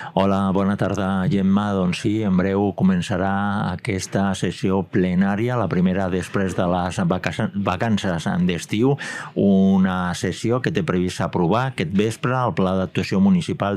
Hola, bona tarda, Gemma. Doncs sí, en breu començarà aquesta sessió plenària, la primera després de les vacances d'estiu, una sessió que té previst aprovar aquest vespre el Pla d'Actuació Municipal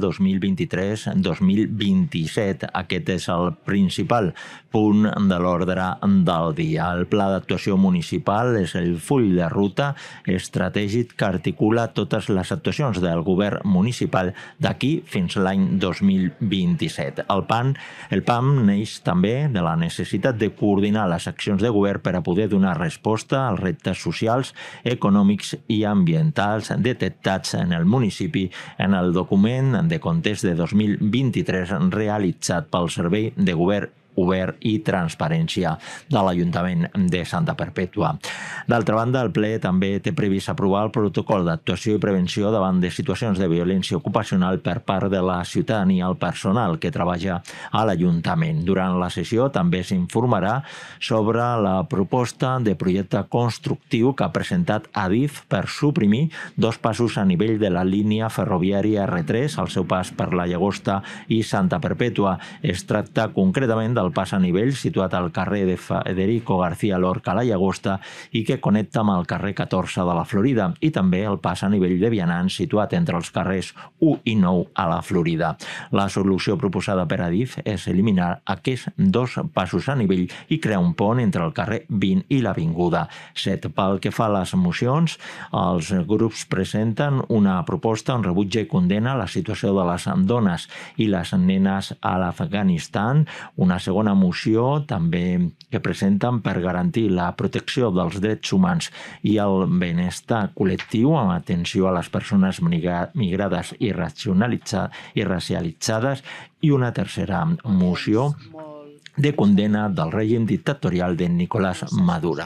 2023-2027. Aquest és el principal punt de l'ordre del dia. El Pla d'Actuació Municipal és el full de ruta estratègic que articula totes les actuacions del govern municipal d'aquí fins l'any 2027. El PAM neix també de la necessitat de coordinar les accions de govern per a poder donar resposta als reptes socials, econòmics i ambientals detectats en el municipi en el document de comptes de 2023 realitzat pel Servei de Govern Obert i Transparència de l'Ajuntament de Santa Perpètua. D'altra banda, el ple també té previst aprovar el protocol d'actuació i prevenció davant de situacions de violència ocupacional per part de la ciutadania al personal que treballa a l'Ajuntament. Durant la sessió també s'informarà sobre la proposta de projecte constructiu que ha presentat Adif per suprimir dos passos a nivell de la línia ferroviària R3 al seu pas per la Llagosta i Santa Perpètua. Es tracta concretament del pas a nivell situat al carrer de Federico García Lorca a la Llagosta i que connecta amb el carrer 14 de la Florida, i també el pas a nivell de vianants situat entre els carrers 1 i 9 a la Florida. La solució proposada per Adif és eliminar aquests dos passos a nivell i crear un pont entre el carrer 20 i l'Avinguda 7. Pel que fa a les mocions, els grups presenten una proposta on rebutja i condena la situació de les dones i les nenes a l'Afganistan, una segona moció també que presenten per garantir la protecció dels drets humans i el benestar col·lectiu amb atenció a les persones migrades i racialitzades, i una tercera moció de condena del règim dictatorial de Nicolás Maduro.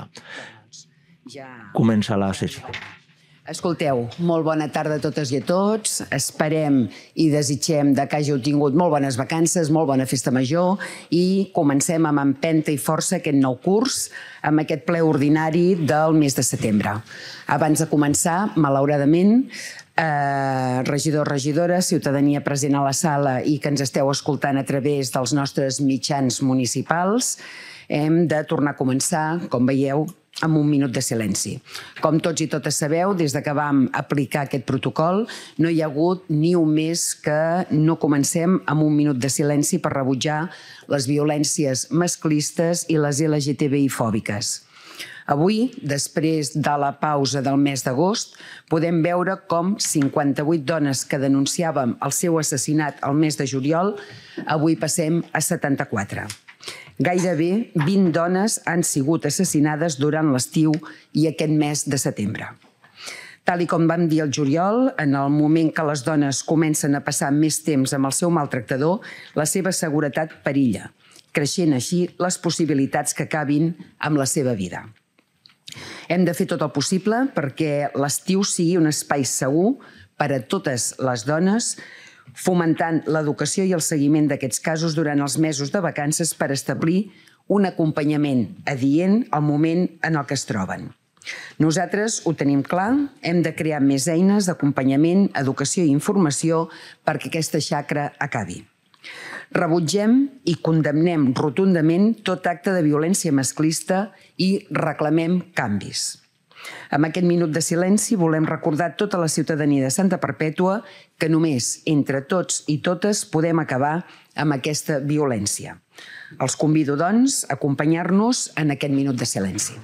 Comença la sessió. Escolteu, molt bona tarda a totes i a tots. Esperem i desitgem que hàgiu tingut molt bones vacances, molt bona festa major, i comencem amb empenta i força aquest nou curs amb aquest ple ordinari del mes de setembre. Abans de començar, malauradament, regidors, regidores, ciutadania present a la sala i que ens esteu escoltant a través dels nostres mitjans municipals, hem de tornar a començar, com veieu, amb un minut de silenci. Com tots i totes sabeu, des que vam aplicar aquest protocol, no hi ha hagut ni un mes que no comencem amb un minut de silenci per rebutjar les violències masclistes i les LGTBI-fòbiques. Avui, després de la pausa del mes d'agost, podem veure com 58 dones que denunciàvem el seu assassinat al mes de juliol, avui passem a 74. Gairebé 20 dones han sigut assassinades durant l'estiu i aquest mes de setembre. Tal com vam dir al juliol, en el moment que les dones comencen a passar més temps amb el seu maltractador, la seva seguretat perilla, creixent així les possibilitats que acabin amb la seva vida. Hem de fer tot el possible perquè l'estiu sigui un espai segur per a totes les dones, fomentant l'educació i el seguiment d'aquests casos durant els mesos de vacances per establir un acompanyament adient al moment en el que es troben. Nosaltres ho tenim clar, hem de crear més eines d'acompanyament, educació i informació perquè aquesta xacra acabi. Rebutgem i condemnem rotundament tot acte de violència masclista i reclamem canvis. Amb aquest minut de silenci volem recordar a tota la ciutadania de Santa Perpètua que només entre tots i totes podem acabar amb aquesta violència. Els convido, doncs, a acompanyar-nos en aquest minut de silenci.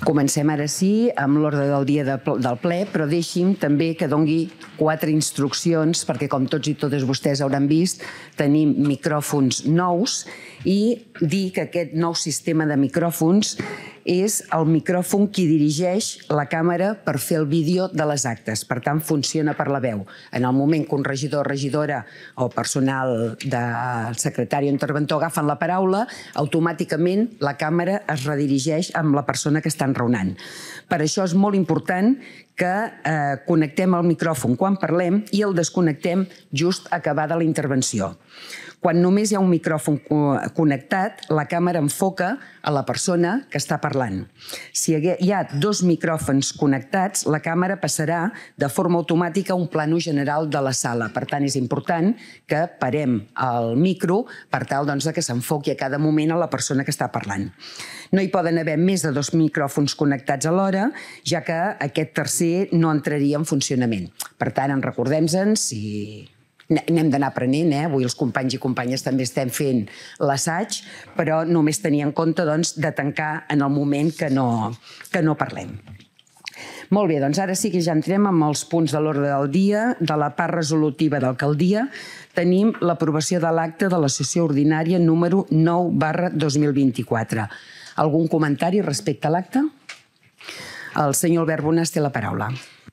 Comencem ara sí amb l'ordre del dia del ple, però deixi'm també que dongui 4 instruccions, perquè com tots i totes vostès hauran vist, tenim micròfons nous i dir que aquest nou sistema de micròfons és el micròfon qui dirigeix la càmera per fer el vídeo de les actes. Per tant, funciona per la veu. En el moment que un regidor o regidora o personal del secretari o interventor agafen la paraula, automàticament la càmera es redirigeix amb la persona que està enraonant. Per això és molt important que connectem el micròfon quan parlem i el desconnectem just acabada la intervenció. Quan només hi ha un micròfon connectat, la càmera enfoca a la persona que està parlant. Si hi ha 2 micròfons connectats, la càmera passarà de forma automàtica a un plànol general de la sala. Per tant, és important que parem el micro per tal que s'enfoqui a cada moment a la persona que està parlant. No hi poden haver més de 2 micròfons connectats alhora, ja que aquest tercer no entraria en funcionament. Per tant, recordem-nos si... N'hem d'anar aprenent, avui els companys i companyes també estem fent l'assaig, però només tenir en compte de tancar en el moment que no parlem. Molt bé, doncs ara sí que ja entrem amb els punts de l'ordre del dia. De la part resolutiva d'alcaldia tenim l'aprovació de l'acte de la sessió ordinària número 9/2024. Algun comentari respecte a l'acte? El senyor Albert Bonàs té la paraula.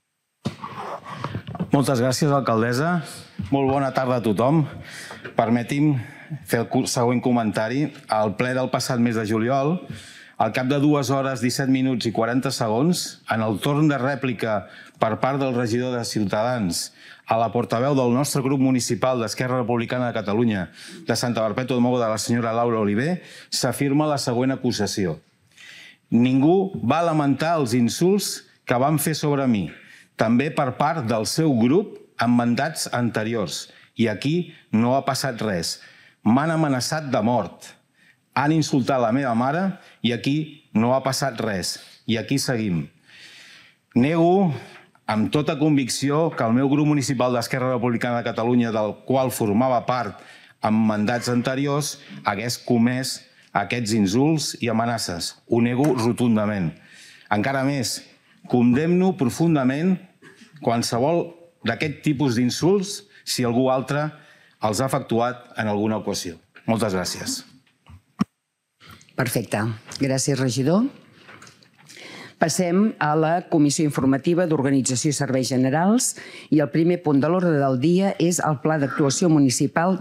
Moltes gràcies, alcaldessa. Molt bona tarda a tothom. Permeti'm fer el següent comentari. Al ple del passat mes de juliol, al cap de 2 hores, 17 minuts i 40 segons, en el torn de rèplica per part del regidor de Ciutadans a la portaveu del nostre grup municipal d'Esquerra Republicana de Catalunya de Santa Perpètua de Mogoda, la senyora Laura Oliver, s'afirma la següent acusació. Ningú va lamentar els insults que van fer sobre mi, també per part del seu grup en mandats anteriors. I aquí no ha passat res. M'han amenaçat de mort. Han insultat la meva mare i aquí no ha passat res. I aquí seguim. Nego amb tota convicció que el meu grup municipal d'Esquerra Republicana de Catalunya, del qual formava part en mandats anteriors, hagués comès aquests insults i amenaces. Ho nego rotundament. Encara més, condemno profundament qualsevol d'aquest tipus d'insults si algú altre els ha efectuat en alguna ocasió. Moltes gràcies. Perfecte. Gràcies, regidor. Passem a la Comissió Informativa d'Organització i Serveis Generals i el primer punt de l'ordre del dia és el Pla d'Actuació Municipal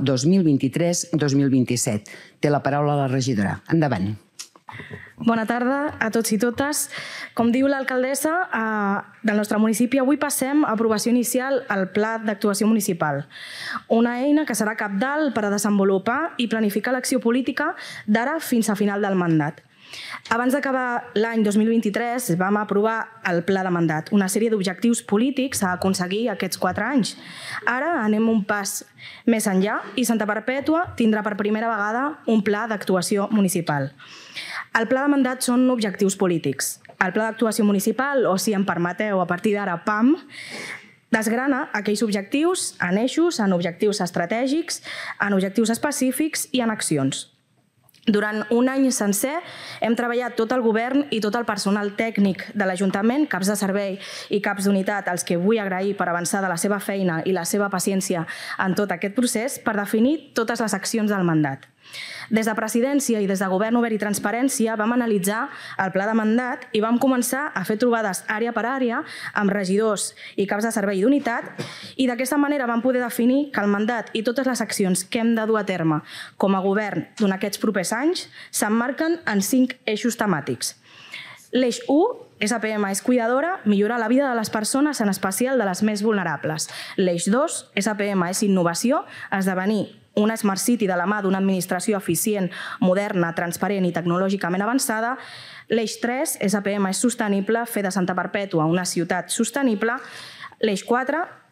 2023-2027. Té la paraula la regidora. Endavant. Bona tarda a tots i totes. Com diu l'alcaldessa del nostre municipi, avui passem a aprovació inicial al Pla d'Actuació Municipal, una eina que serà cabdal per a desenvolupar i planificar l'acció política d'ara fins a final del mandat. Abans d'acabar l'any 2023 vam aprovar el Pla de Mandat, una sèrie d'objectius polítics a aconseguir aquests 4 anys. Ara anem un pas més enllà i Santa Perpètua tindrà per primera vegada un Pla d'Actuació Municipal. El Pla de Mandat són objectius polítics. El Pla d'Actuació Municipal, o si em permeteu, a partir d'ara PAM, desgrana aquells objectius en eixos, en objectius estratègics, en objectius específics i en accions. Durant un any sencer hem treballat tot el govern i tot el personal tècnic de l'Ajuntament, caps de servei i caps d'unitat, als que vull agrair per avançar de la seva feina i la seva paciència en tot aquest procés, per definir totes les accions del mandat. Des de presidència i des de Govern Obert i Transparència vam analitzar el pla de mandat i vam començar a fer trobades àrea per àrea amb regidors i caps de servei d'unitat i d'aquesta manera vam poder definir que el mandat i totes les accions que hem de dur a terme com a govern durant aquests propers anys s'emmarquen en 5 eixos temàtics. L'eix 1 SPM és cuidadora, millorar la vida de les persones, en especial de les més vulnerables. L'eix 2, SPM és innovació, esdevenir una Smart City de la mà d'una administració eficient, moderna, transparent i tecnològicament avançada. L'eix 3, SPM és sostenible, fer de Santa Perpètua una ciutat sostenible. L'eix 4,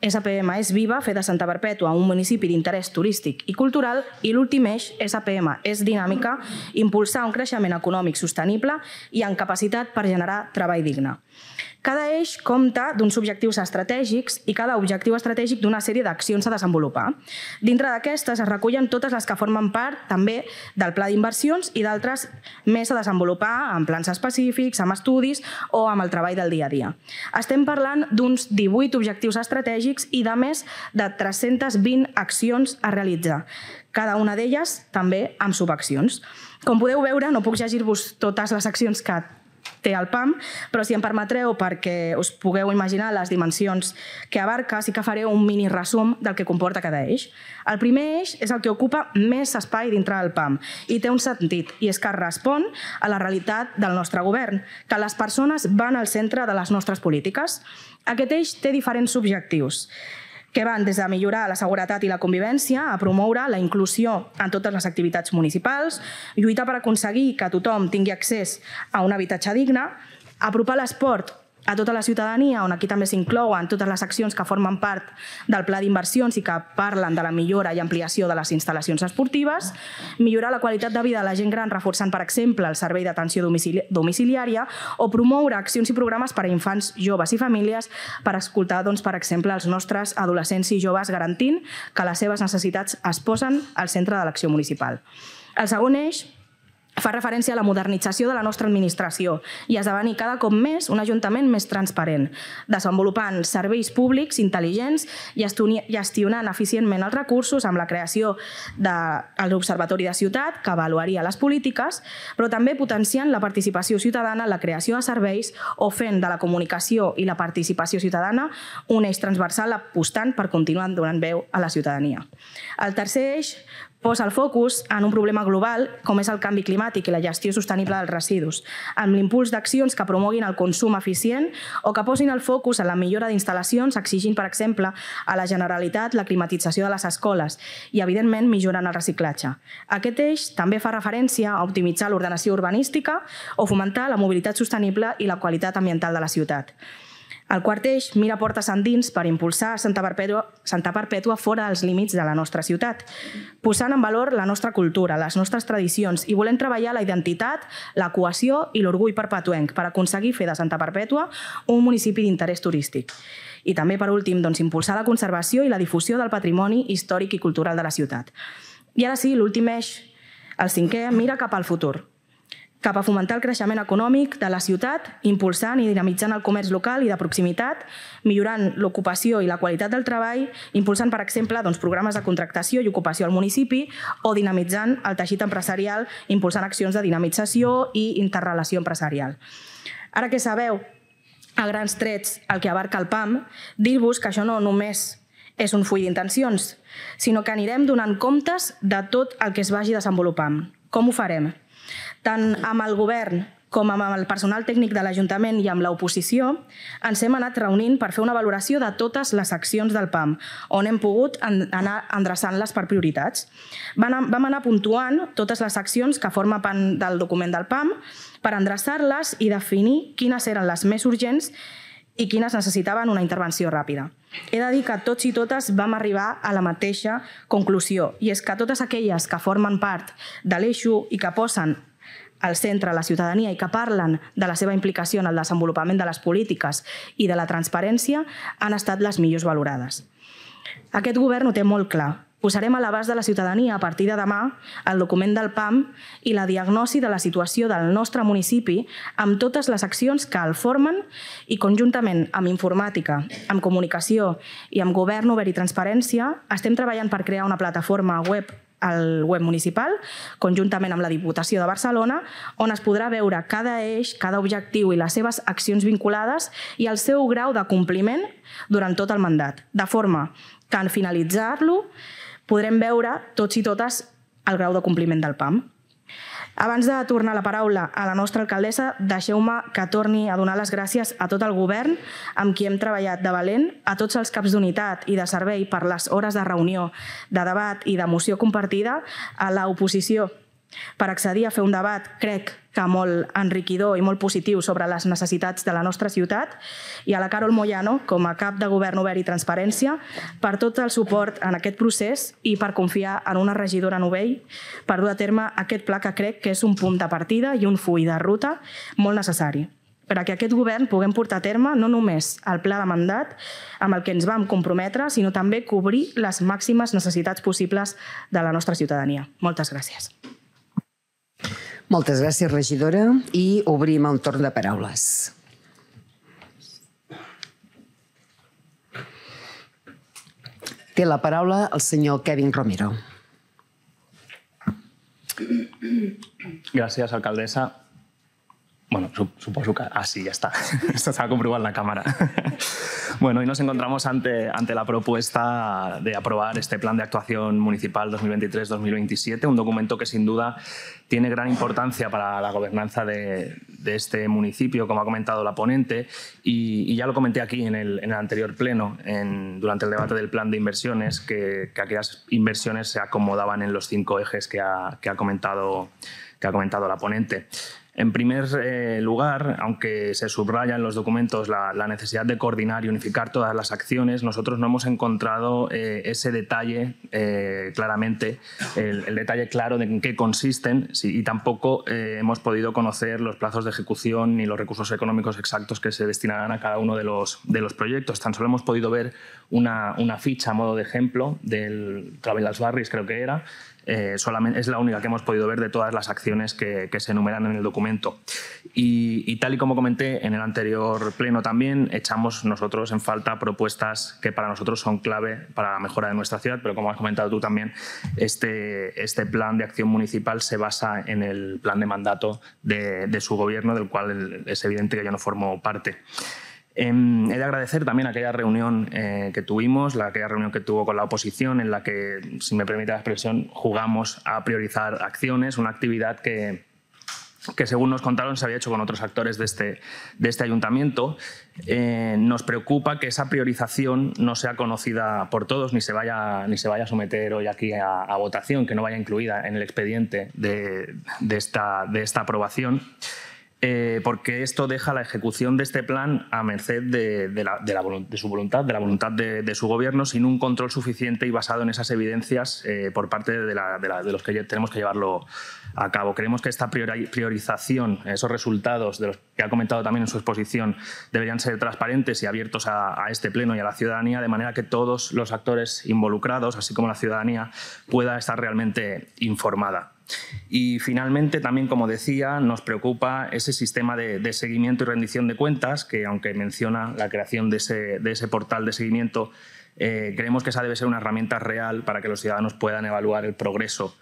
SPM és Viva, fer de Santa Perpètua un municipi d'interès turístic i cultural, i l'últim eix, SPM és Dinàmica, impulsar un creixement econòmic sostenible i amb capacitat per generar treball digne. Cada eix compta d'uns objectius estratègics i cada objectiu estratègic d'una sèrie d'accions a desenvolupar. Dintre d'aquestes es recullen totes les que formen part també del pla d'inversions i d'altres més a desenvolupar en plans específics, amb estudis o amb el treball del dia a dia. Estem parlant d'uns 18 objectius estratègics i de més de 320 accions a realitzar. Cada una d'elles també amb subaccions. Com podeu veure, no puc llegir-vos totes les accions que té el PAM, però si em permetreu, perquè us pugueu imaginar les dimensions que abarca, sí que faré un mini resum del que comporta cada eix. El primer eix és el que ocupa més espai dintre del PAM i té un sentit, i és que respon a la realitat del nostre govern, que les persones van al centre de les nostres polítiques. Aquest eix té diferents objectius, que van des de millorar la seguretat i la convivència a promoure la inclusió en totes les activitats municipals, lluitar per aconseguir que tothom tingui accés a un habitatge digne, apropar l'esport a tota la ciutadania, on aquí també s'inclouen totes les accions que formen part del pla d'inversions i que parlen de la millora i ampliació de les instal·lacions esportives, millorar la qualitat de vida de la gent gran reforçant, per exemple, el servei d'atenció domiciliària o promoure accions i programes per a infants, joves i famílies per escoltar, per exemple, els nostres adolescents i joves garantint que les seves necessitats es posen al centre de l'acció municipal. El segon eix fa referència a la modernització de la nostra administració i esdevenir cada cop més un ajuntament més transparent, desenvolupant serveis públics intel·ligents i gestionant eficientment els recursos amb la creació de l'Observatori de Ciutat, que avaluaria les polítiques, però també potenciant la participació ciutadana en la creació de serveis o fent de la comunicació i la participació ciutadana un eix transversal apostant per continuar donant veu a la ciutadania. El tercer eix posa el focus en un problema global com és el canvi climàtic i la gestió sostenible dels residus, amb l'impuls d'accions que promoguin el consum eficient o que posin el focus en la millora d'instal·lacions, exigint, per exemple, a la Generalitat la climatització de les escoles i, evidentment, millorant el reciclatge. Aquest eix també fa referència a optimitzar l'ordenació urbanística o fomentar la mobilitat sostenible i la qualitat ambiental de la ciutat. El quart eix mira portes endins per impulsar Santa Perpètua fora dels límits de la nostra ciutat, posant en valor la nostra cultura, les nostres tradicions i volent treballar la identitat, la cohesió i l'orgull perpetuenc per aconseguir fer de Santa Perpètua un municipi d'interès turístic. I també, per últim, impulsar la conservació i la difusió del patrimoni històric i cultural de la ciutat. I ara sí, l'últim eix, el cinquè, mira cap al futur, cap a fomentar el creixement econòmic de la ciutat, impulsant i dinamitzant el comerç local i de proximitat, millorant l'ocupació i la qualitat del treball, impulsant, per exemple, programes de contractació i ocupació al municipi o dinamitzant el teixit empresarial, impulsant accions de dinamització i interrelació empresarial. Ara que sabeu, a grans trets, el que abarca el PAM, dir-vos que això no només és un full d'intencions, sinó que anirem donant comptes de tot el que es vagi desenvolupant. Com ho farem? Tant amb el govern com amb el personal tècnic de l'Ajuntament i amb l'oposició, ens hem anat reunint per fer una valoració de totes les accions del PAM, on hem pogut anar endreçant-les per prioritats. Vam anar puntuant totes les accions que formen part del document del PAM per endreçar-les i definir quines eren les més urgents i quines necessitaven una intervenció ràpida. He de dir que tots i totes vam arribar a la mateixa conclusió, i és que totes aquelles que formen part de l'eix 1 i que posen al centre la ciutadania i que parlen de la seva implicació en el desenvolupament de les polítiques i de la transparència han estat les millors valorades. Aquest govern ho té molt clar. Posarem a l'abast de la ciutadania a partir de demà el document del PAM i la diagnosi de la situació del nostre municipi amb totes les accions que el formen i conjuntament amb informàtica, amb comunicació i amb govern obert i transparència estem treballant per crear una plataforma web al web municipal, conjuntament amb la Diputació de Barcelona, on es podrà veure cada eix, cada objectiu i les seves accions vinculades i el seu grau de compliment durant tot el mandat, de forma que en finalitzar-lo podrem veure tots i totes el grau de compliment del PAM. Abans de tornar la paraula a la nostra alcaldessa, deixeu-me que torni a donar les gràcies a tot el govern amb qui hem treballat de valent, a tots els caps d'unitat i de servei per les hores de reunió, de debat i de moció compartida, a l'oposició per accedir a fer un debat, crec que molt enriquidor i molt positiu sobre les necessitats de la nostra ciutat, i a la Carol Moyano, com a cap de Govern Obert i Transparència, per tot el suport en aquest procés i per confiar en una regidora novell per dur a terme aquest pla que crec que és un punt de partida i un full de ruta molt necessari, perquè aquest govern puguem portar a terme no només el pla de mandat amb el que ens vam comprometre, sinó també cobrir les màximes necessitats possibles de la nostra ciutadania. Moltes gràcies. Moltes gràcies, regidora, i obrim el torn de paraules. Té la paraula el senyor Kevin Romero. Gràcies, alcaldessa. Bueno, suposo que... Ah, sí, ya está. Esto se va a comprobar en la cámara. Bueno, hoy nos encontramos ante la propuesta de aprobar este Plan de Actuación Municipal 2023-2027, un documento que sin duda tiene gran importancia para la gobernanza de este municipio, como ha comentado la ponente, y ya lo comenté aquí en el anterior pleno, durante el debate del plan de inversiones, que aquellas inversiones se acomodaban en los 5 ejes que ha comentado la ponente. En primer lugar, aunque se subraya en los documentos la necesidad de coordinar y unificar todas las acciones, nosotros no hemos encontrado ese detalle claramente, el detalle claro de en qué consisten, y tampoco hemos podido conocer los plazos de ejecución ni los recursos económicos exactos que se destinarán a cada uno de los proyectos. Tan solo hemos podido ver una ficha a modo de ejemplo del Travel als Barris, creo que era. Solamente es la única que hemos podido ver de todas las acciones que se enumeran en el documento. Y tal y como comenté en el anterior pleno también, echamos nosotros en falta propuestas que para nosotros son clave para la mejora de nuestra ciudad, pero como has comentado tú también, este plan de acción municipal se basa en el plan de mandato de su gobierno, del cual es evidente que yo no formo parte. He de agradecer también aquella reunión que tuvimos, aquella reunión que tuvo con la oposición, en la que, si me permite la expresión, jugamos a priorizar acciones, una actividad que según nos contaron se había hecho con otros actores de este ayuntamiento. Nos preocupa que esa priorización no sea conocida por todos, ni se vaya a someter hoy aquí a votación, que no vaya incluida en el expediente de esta aprobación. Porque esto deja la ejecución de este plan a merced de su voluntad, de la voluntad de su gobierno, sin un control suficiente y basado en esas evidencias por parte de los que tenemos que llevarlo a cabo. Creemos que esta priorización, esos resultados de los que ha comentado también en su exposición, deberían ser transparentes y abiertos a este pleno y a la ciudadanía, de manera que todos los actores involucrados, así como la ciudadanía, pueda estar realmente informada. Y finalmente, también, como decía, nos preocupa ese sistema de seguimiento y rendición de cuentas, que aunque menciona la creación de ese portal de seguimiento, creemos que esa debe ser una herramienta real para que los ciudadanos puedan evaluar el progreso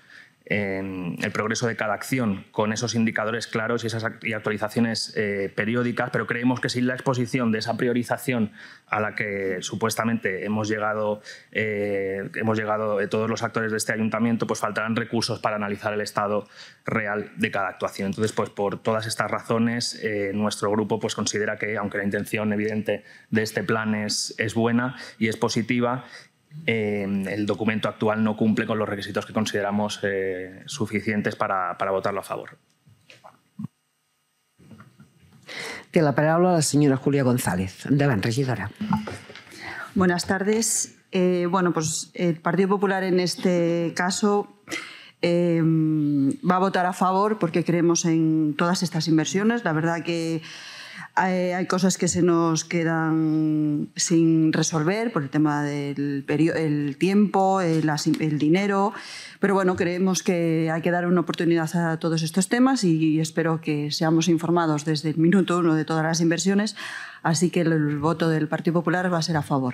de cada acción, con esos indicadores claros y actualizaciones periódicas, pero creemos que sin la exposición de esa priorización a la que supuestamente hemos llegado todos los actores de este ayuntamiento, pues faltarán recursos para analizar el estado real de cada actuación. Entonces, pues por todas estas razones, nuestro grupo pues considera que, aunque la intención evidente de este plan es buena y es positiva, el documento actual no cumple con los requisitos que consideramos suficientes para votarlo a favor. Té la paraula la senyora Julia González. Endavant, regidora. Buenas tardes. Bueno, pues el Partido Popular en este caso va a votar a favor porque creemos en todas estas inversiones. La verdad que hay cosas que se nos quedan sin resolver por el tema del tiempo, el dinero, pero bueno, creemos que hay que dar una oportunidad a todos estos temas y espero que seamos informados desde el minuto 1 de todas las inversiones, así que el voto del Partido Popular va a ser a favor.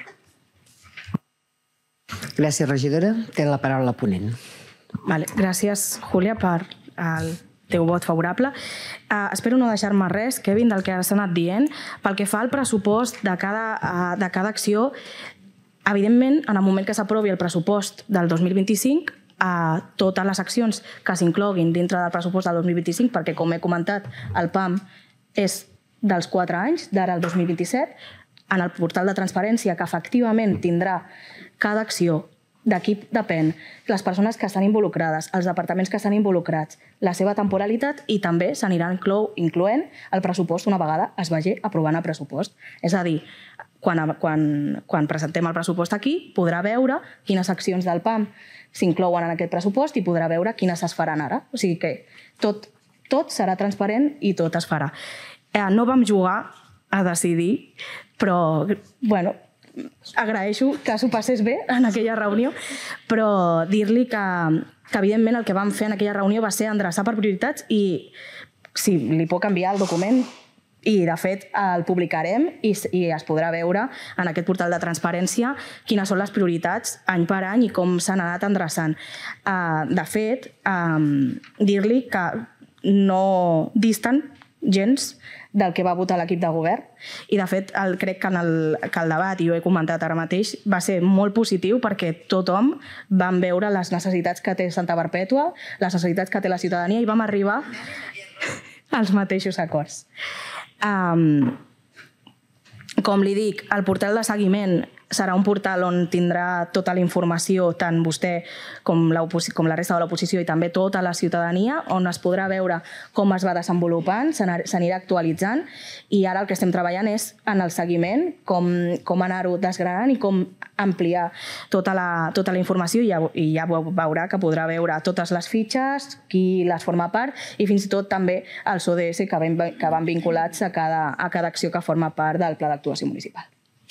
Gràcies, regidora. Té la paraula la ponent. Vale, gràcies, Júlia, per el teu vot favorable. Espero no deixar-me res, Kevin, del que s'ha anat dient. Pel que fa al pressupost de cada acció, evidentment, en el moment que s'aprovi el pressupost del 2025, totes les accions que s'incloguin dintre del pressupost del 2025, perquè, com he comentat, el PAM és dels 4 anys, d'ara al 2027, en el portal de transparència, que efectivament tindrà cada acció D'aquí depèn les persones que estan involucrades, els departaments que estan involucrats, la seva temporalitat i també s'anirà incloent el pressupost una vegada es vagi aprovant el pressupost. És a dir, quan presentem el pressupost aquí, podrà veure quines accions del PAM s'inclouen en aquest pressupost i podrà veure quines es faran ara. O sigui que tot serà transparent i tot es farà. No vam jugar a decidir, però, bueno, agraeixo que s'ho passés bé en aquella reunió, però dir-li que evidentment el que vam fer en aquella reunió va ser endreçar per prioritats i si li puc enviar el document i de fet el publicarem i es podrà veure en aquest portal de transparència quines són les prioritats any per any i com s'han anat endreçant. De fet, dir-li que no disten gens del que va votar l'equip de govern i de fet crec que el debat, i ho he comentat ara mateix, va ser molt positiu perquè tothom vam veure les necessitats que té Santa Perpètua, les necessitats que té la ciutadania i vam arribar als mateixos acords. Com li dic, el portal de seguiment serà un portal on tindrà tota la informació, tant vostè com la resta de l'oposició i també tota la ciutadania, on es podrà veure com es va desenvolupant, s'anirà actualitzant i ara el que estem treballant és en el seguiment, com anar-ho desgranant i com ampliar tota la informació i ja veurà que podrà veure totes les fitxes, qui les forma part i fins i tot també els ODS que van vinculats a cada acció que forma part del Pla d'Actuació Municipal.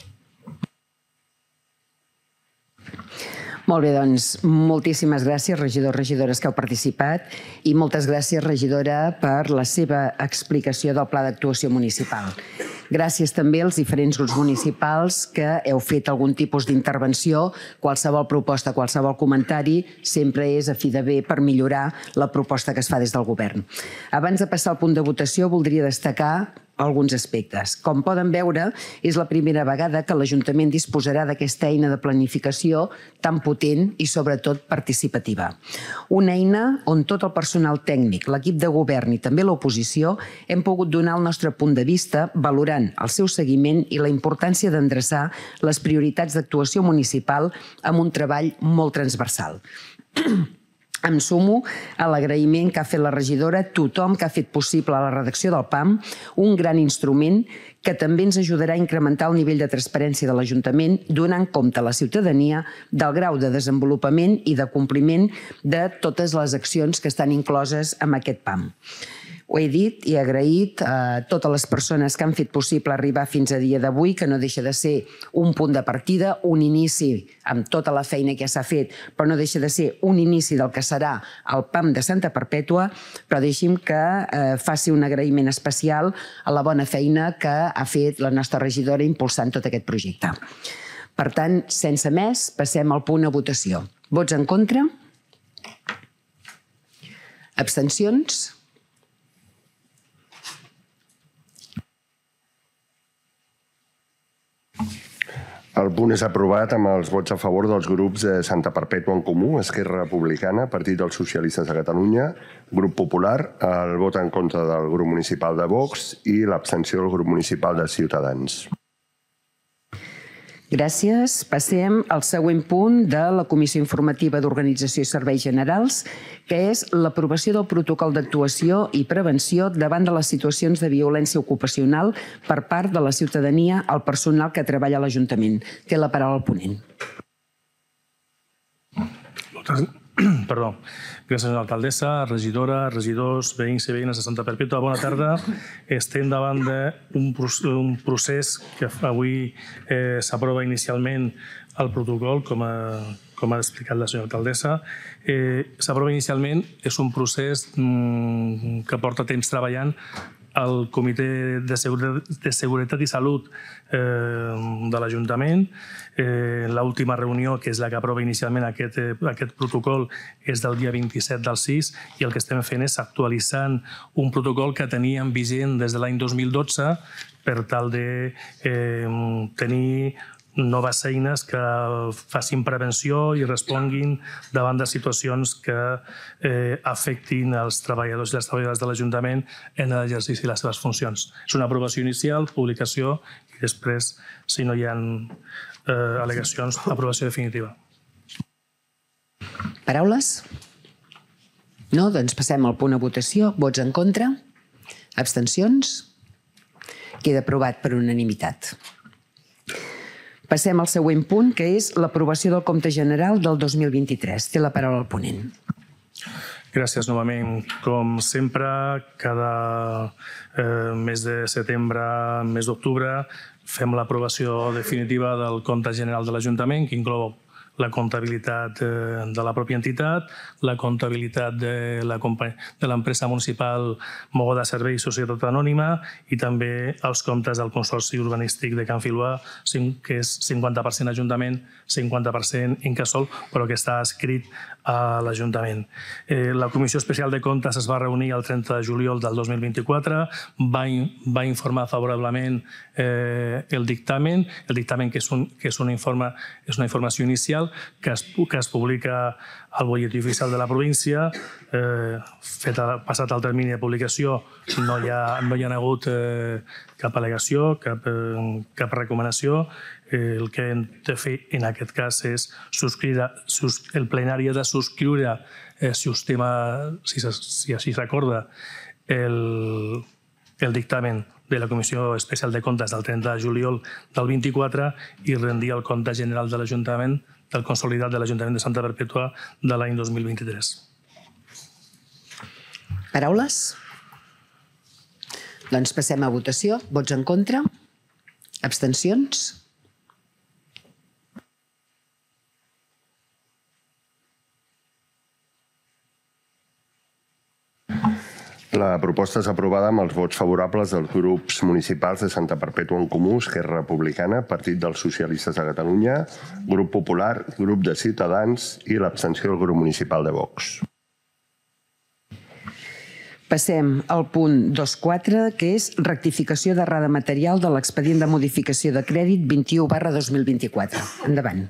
Molt bé, doncs, moltíssimes gràcies, regidors, regidores que heu participat i moltes gràcies, regidora, per la seva explicació del Pla d'Actuació Municipal. Gràcies també als diferents grups municipals que heu fet algun tipus d'intervenció. Qualsevol proposta, qualsevol comentari sempre és a fi de bé per millorar la proposta que es fa des del govern. Abans de passar al punt de votació, voldria destacar alguns aspectes. Com poden veure, és la primera vegada que l'Ajuntament disposarà d'aquesta eina de planificació tan potent i sobretot participativa. Una eina on tot el personal tècnic, l'equip de govern i també l'oposició hem pogut donar el nostre punt de vista valorant el seu seguiment i la importància d'endreçar les prioritats d'actuació municipal amb un treball molt transversal. Em sumo a l'agraïment que ha fet la regidora, tothom que ha fet possible la redacció del PAM, un gran instrument que també ens ajudarà a incrementar el nivell de transparència de l'Ajuntament, donant compte a la ciutadania del grau de desenvolupament i de compliment de totes les accions que estan incloses en aquest PAM. Ho he dit i he agraït a totes les persones que han fet possible arribar fins a dia d'avui, que no deixa de ser un punt de partida, un inici amb tota la feina que s'ha fet, però no deixa de ser un inici del que serà el PAM de Santa Perpètua, però deixi'm que faci un agraïment especial a la bona feina que ha fet la nostra regidora impulsant tot aquest projecte. Per tant, sense més, passem al punt a votació. Vots en contra? Abstencions? El punt és aprovat amb els vots a favor dels grups de Santa Perpètua en Comú, Esquerra Republicana, Partit dels Socialistes de Catalunya, Grup Popular, el vot en contra del grup municipal de Vox i l'abstenció del grup municipal de Ciutadans. Gràcies. Passem al següent punt de la Comissió Informativa d'Organització i Serveis Generals, que és l'aprovació del protocol d'actuació i prevenció davant de les situacions de violència ocupacional per part de la ciutadania al personal que treballa a l'Ajuntament. Té la paraula el ponent. Perdó. Gràcies, senyora alcaldessa, regidora, regidors, veïns i veïnes de Santa Perpètua. Bona tarda. Estem davant d'un procés que avui s'aprova inicialment el protocol, com ha explicat la senyora alcaldessa. S'aprova inicialment, és un procés que porta temps treballant el Comitè de Seguretat i Salut de l'Ajuntament. L'última reunió, que és la que aprova inicialment aquest protocol, és del dia 27 del 6 i el que estem fent és actualitzant un protocol que teníem vigent des de l'any 2012 per tal de tenir noves eines que facin prevenció i responguin davant de situacions que afectin els treballadors i les treballadores de l'Ajuntament en l'exercici de les seves funcions. És una aprovació inicial, publicació i després, si no hi ha al·legacions, aprovació definitiva. Paraules? No? Doncs passem al punt a votació. Vots en contra? Abstencions? Queda aprovat per unanimitat. Passem al següent punt, que és l'aprovació del compte general del 2023. Té la paraula el ponent. Gràcies novament. Com sempre, cada mes de setembre, mes d'octubre, fem l'aprovació definitiva del compte general de l'Ajuntament, que inclou la comptabilitat de la pròpia entitat, la comptabilitat de l'empresa municipal Mogoda Serveis Societat Anònima i també els comptes del Consorci Urbanístic de Can Filua, que és 50% Ajuntament, 50% Incasòl, però que està escrit a l'Ajuntament. La Comissió Especial de Comptes es va reunir el 30 de juliol del 2024, va informar favorablement el dictamen que és una informació inicial que es publica al Bolletí Oficial de la província. Passat el termini de publicació no hi ha hagut cap al·legació, cap recomanació. El que hem de fer en aquest cas és el plenari ha de subscriure, si així s'acorda, el dictamen de la Comissió Especial de Comptes del 30 de juliol del 24 i rendir el compte general de l'Ajuntament, del consolidat de l'Ajuntament de Santa Perpètua de l'any 2023. Paraules? Doncs passem a votació. Vots en contra? Abstencions? La proposta és aprovada amb els vots favorables dels grups municipals de Santa Perpètua en Comú, Esquerra Republicana, Partit dels Socialistes de Catalunya, Grup Popular, Grup de Ciutadans i l'abstenció del grup municipal de Vox. Passem al punt 2.4, que és rectificació d'errada material de l'expedient de modificació de crèdit 21/2024. Endavant.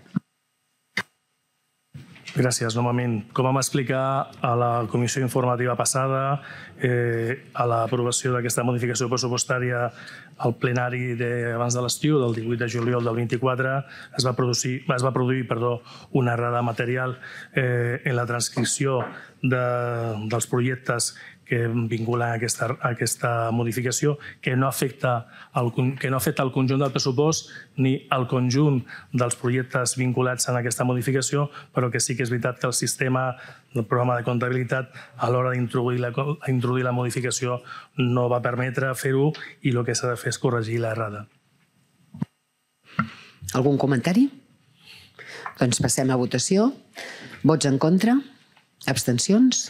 Gràcies, novament. Com vam explicar a la comissió informativa passada, a l'aprovació d'aquesta modificació pressupostària al plenari abans de l'estiu, del 18 de juliol del 24, es va produir una errada material en la transcripció dels projectes que vinculen aquesta modificació, que no afecta el conjunt del pressupost ni el conjunt dels projectes vinculats en aquesta modificació, però que sí que és veritat que el sistema del programa de comptabilitat a l'hora d'introduir la modificació no va permetre fer-ho i el que s'ha de fer és corregir l'errada. Algun comentari? Doncs passem a votació. Vots en contra? Abstencions?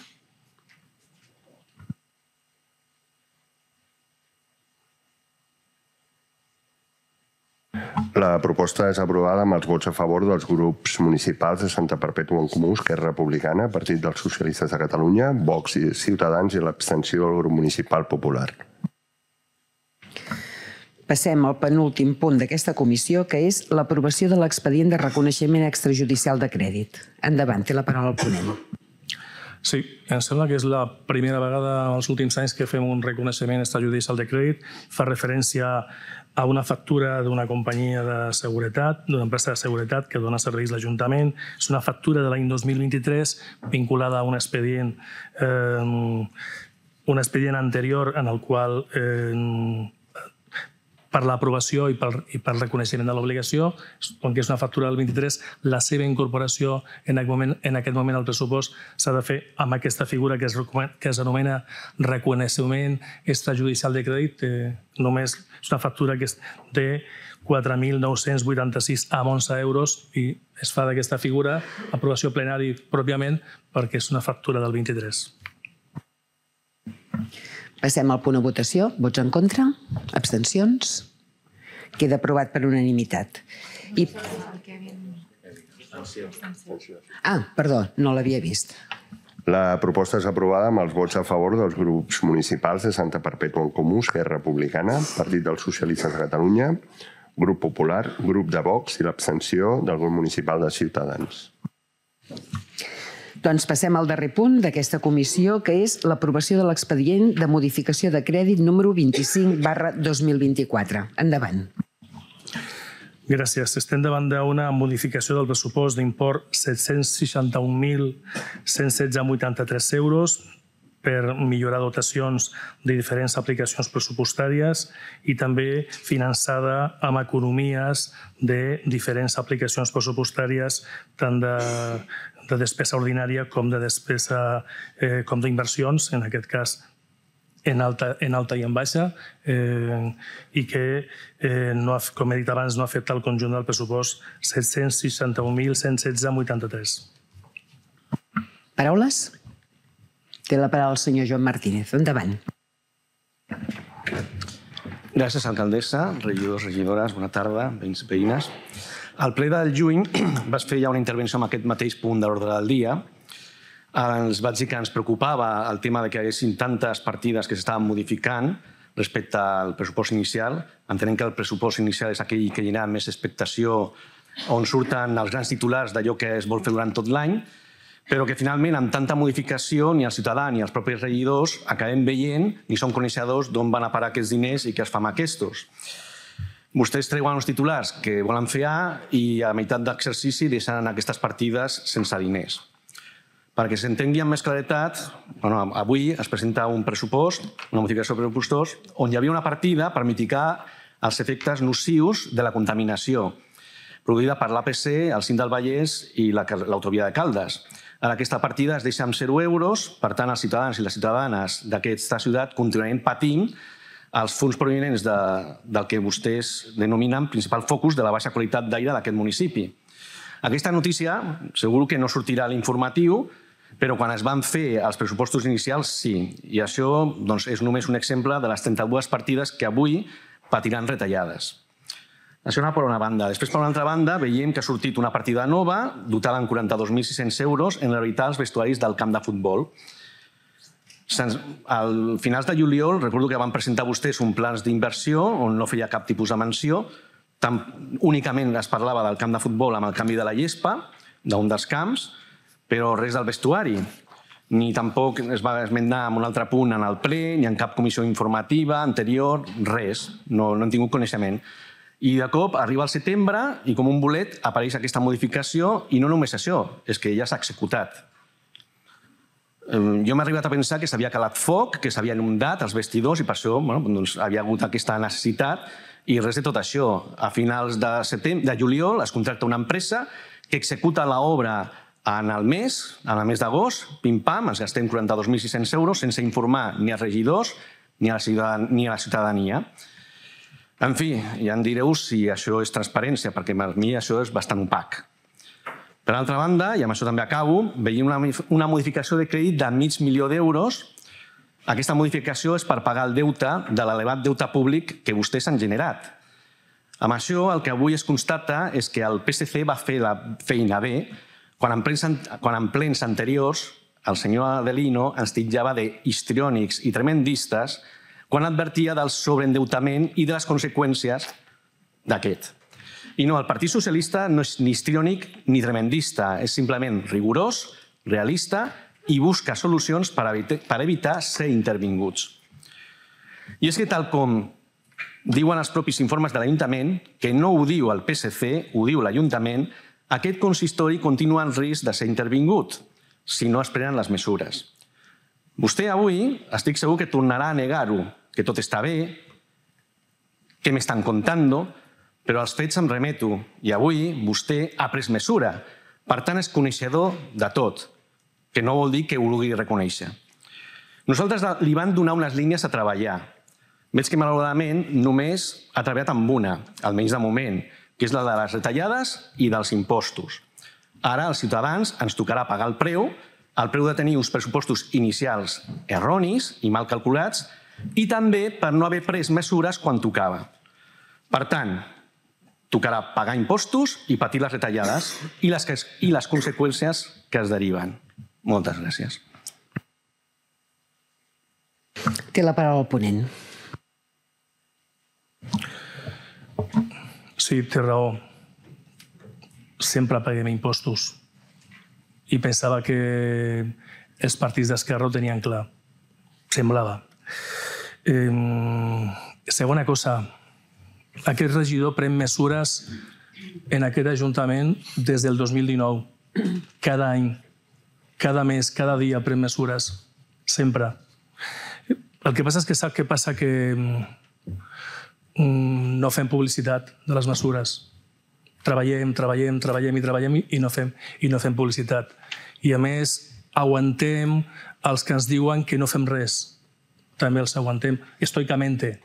La proposta és aprovada amb els vots a favor dels grups municipals de Santa Perpètua en Comú, Esquerra Republicana, Partit dels Socialistes de Catalunya, Vox i Ciutadans i l'abstenció del grup municipal Popular. Passem al penúltim punt d'aquesta comissió, que és l'aprovació de l'expedient de reconeixement extrajudicial de crèdit. Endavant, té la paraula el ponent. Sí, em sembla que és la primera vegada en els últims anys que fem un reconeixement extrajudicial de crèdit. Fa referència a una factura d'una companyia de seguretat, d'una empresa de seguretat que dona serveis a l'Ajuntament. És una factura de l'any 2023 vinculada a un expedient anterior en el qual per l'aprovació i pel reconeixement de l'obligació, com que és una factura del 23, la seva incorporació en aquest moment al pressupost s'ha de fer amb aquesta figura que es anomena reconeixement extrajudicial de crèdit. Només és una factura que és de 4.986 amb 11 euros i es fa d'aquesta figura aprovació plenari pròpiament perquè és una factura del 23. Passem al punt a votació. Vots en contra? Abstencions? Queda aprovat per unanimitat. Perdó, no l'havia vist. La proposta és aprovada amb els vots a favor dels grups municipals de Santa Perpètua en Comú, Esquerra Republicana, Partit dels Socialistes de Catalunya, Grup Popular, Grup de Vox i l'abstenció del grup municipal de Ciutadans. Doncs passem al darrer punt d'aquesta comissió, que és l'aprovació de l'expedient de modificació de crèdit número 25/2024. Endavant. Gràcies. Estem davant d'una modificació del pressupost d'import 761.116,83 euros per millorar dotacions de diferents aplicacions pressupostàries i també finançada amb economies de diferents aplicacions pressupostàries tant de despesa ordinària com de despesa com d'inversions, en aquest cas en alta i en baixa, i que, com he dit abans, no afecta el conjunt del pressupost 761.116,83. Paraules? Té la paraula el senyor Joan Martínez. Endavant. Gràcies, alcaldessa, regidors, regidores, bona tarda, veïns i veïnes. Al ple del juny vas fer ja una intervenció en aquest mateix punt de l'ordre del dia. Ens vaig dir que ens preocupava el tema de que hi haguessin tantes partides que s'estaven modificant respecte al pressupost inicial. Entenem que el pressupost inicial és aquell que genera més expectació, on surten els grans titulars d'allò que es vol fer durant tot l'any, però que finalment amb tanta modificació ni el ciutadà ni els propis regidors acabem veient ni som coneixedors d'on van a parar aquests diners i què es fa amb aquests. Vostès treuen els titulars que volen fer A i a meitat d'exercici deixen aquestes partides sense diners. Perquè s'entengui amb més claretat, avui es presenta un pressupost, una modificació de pressupostos, on hi havia una partida per mitigar els efectes nocius de la contaminació produïda per l'APC, el Cim del Vallès i l'autovia de Caldes. Ara aquesta partida es deixa amb 0 euros, per tant els ciutadans i les ciutadanes d'aquesta ciutat continuarem patint els fons provinents del que vostès denominen principal focus de la baixa qualitat d'aire d'aquest municipi. Aquesta notícia segur que no sortirà a l'informatiu, però quan es van fer els pressupostos inicials sí, i això és només un exemple de les 32 partides que avui patiran retallades. Això anava per una banda. Després, per una altra banda, veiem que ha sortit una partida nova, dotada amb 42.600 euros, en rehabilitar els vestuaris del camp de futbol. Al finals de juliol, recordo que van presentar vostès un pla d'inversió on no feia cap tipus de menció. Únicament es parlava del camp de futbol amb el canvi de la gespa, d'un dels camps, però res del vestuari. Ni tampoc es va esmentar en un altre punt en el ple, ni en cap comissió informativa anterior, res. No hem tingut coneixement. I de cop arriba el setembre i com un bolet apareix aquesta modificació i no només això, és que ja s'ha executat. Jo m'he arribat a pensar que s'havia calat foc, que s'havien inundat els vestidors i per això havia hagut aquesta necessitat i res de tot això. A finals de juliol es contracta una empresa que executa l'obra en el mes d'agost, pim-pam, ens gastem 42.600 euros sense informar ni als regidors ni a la ciutadania. En fi, ja em direu si això és transparència, perquè per mi això és bastant opac. Per altra banda, i amb això també acabo, veiem una modificació de crèdit de $500.000 d'euros. Aquesta modificació és per pagar el deute de l'elevat deute públic que vostès han generat. Amb això, el que avui es constata és que el PSC va fer la feina bé quan en plens anteriors el senyor Adelino ens titllava d'histriònics i tremendistes quan advertia del sobreendeutament i de les conseqüències d'aquest. I no, el Partit Socialista no és ni histriònic ni tremendista, és simplement rigorós, realista i busca solucions per evitar ser intervinguts. I és que tal com diuen els propis informes de l'Ajuntament, que no ho diu el PSC, ho diu l'Ajuntament, aquest consistori continua en risc de ser intervingut si no es prenen les mesures. Vostè avui estic segur que tornarà a negar-ho, que tot està bé, que m'estan contando, però als fets em remeto i avui vostè ha pres mesura. Per tant, és coneixedor de tot, que no vol dir que ho vulgui reconèixer. Nosaltres li vam donar unes línies a treballar. Veig que, malauradament, només ha treballat amb una, almenys de moment, que és la de les retallades i dels impostos. Ara, als ciutadans, ens tocarà pagar el preu de tenir uns pressupostos inicials erronis i mal calculats i també per no haver pres mesures quan tocava. Per tant, tocarà pagar impostos i patir les retallades i les conseqüències que es deriven. Moltes gràcies. Té la paraula el ponent. Sí, té raó. Sempre paguem impostos. I pensava que els partits d'Esquerra ho tenien clar. Semblava. Segona cosa, aquest regidor pren mesures en aquest Ajuntament des del 2019. Cada any, cada mes, cada dia pren mesures. Sempre. El que passa és que sap què passa? Que no fem publicitat de les mesures. Treballem i no fem publicitat. I a més, aguantem els que ens diuen que no fem res. També els aguantem estoicamente.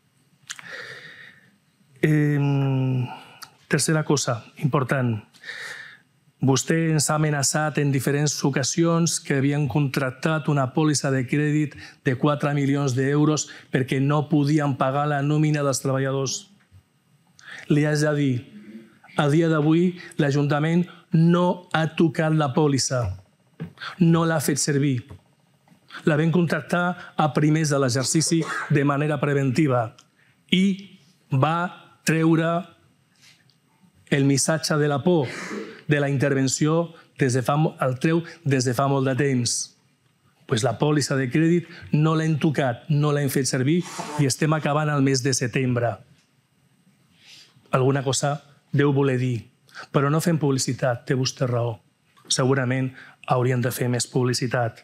Tercera cosa important. Vostè ens ha amenaçat en diferents ocasions que havien contractat una pòlissa de crèdit de 4 milions d'euros perquè no podien pagar la nòmina dels treballadors. Li haig de dir, a dia d'avui l'Ajuntament no ha tocat la pòlissa, no l'ha fet servir. La vam contractar a primers de l'exercici de manera preventiva i va treure el missatge de la por de la intervenció el treu des de fa molt de temps. La pòlissa de crèdit no l'hem tocat, no l'hem fet servir i estem acabant el mes de setembre. Alguna cosa deu voler dir, però no fem publicitat, té vostè raó. Segurament haurien de fer més publicitat.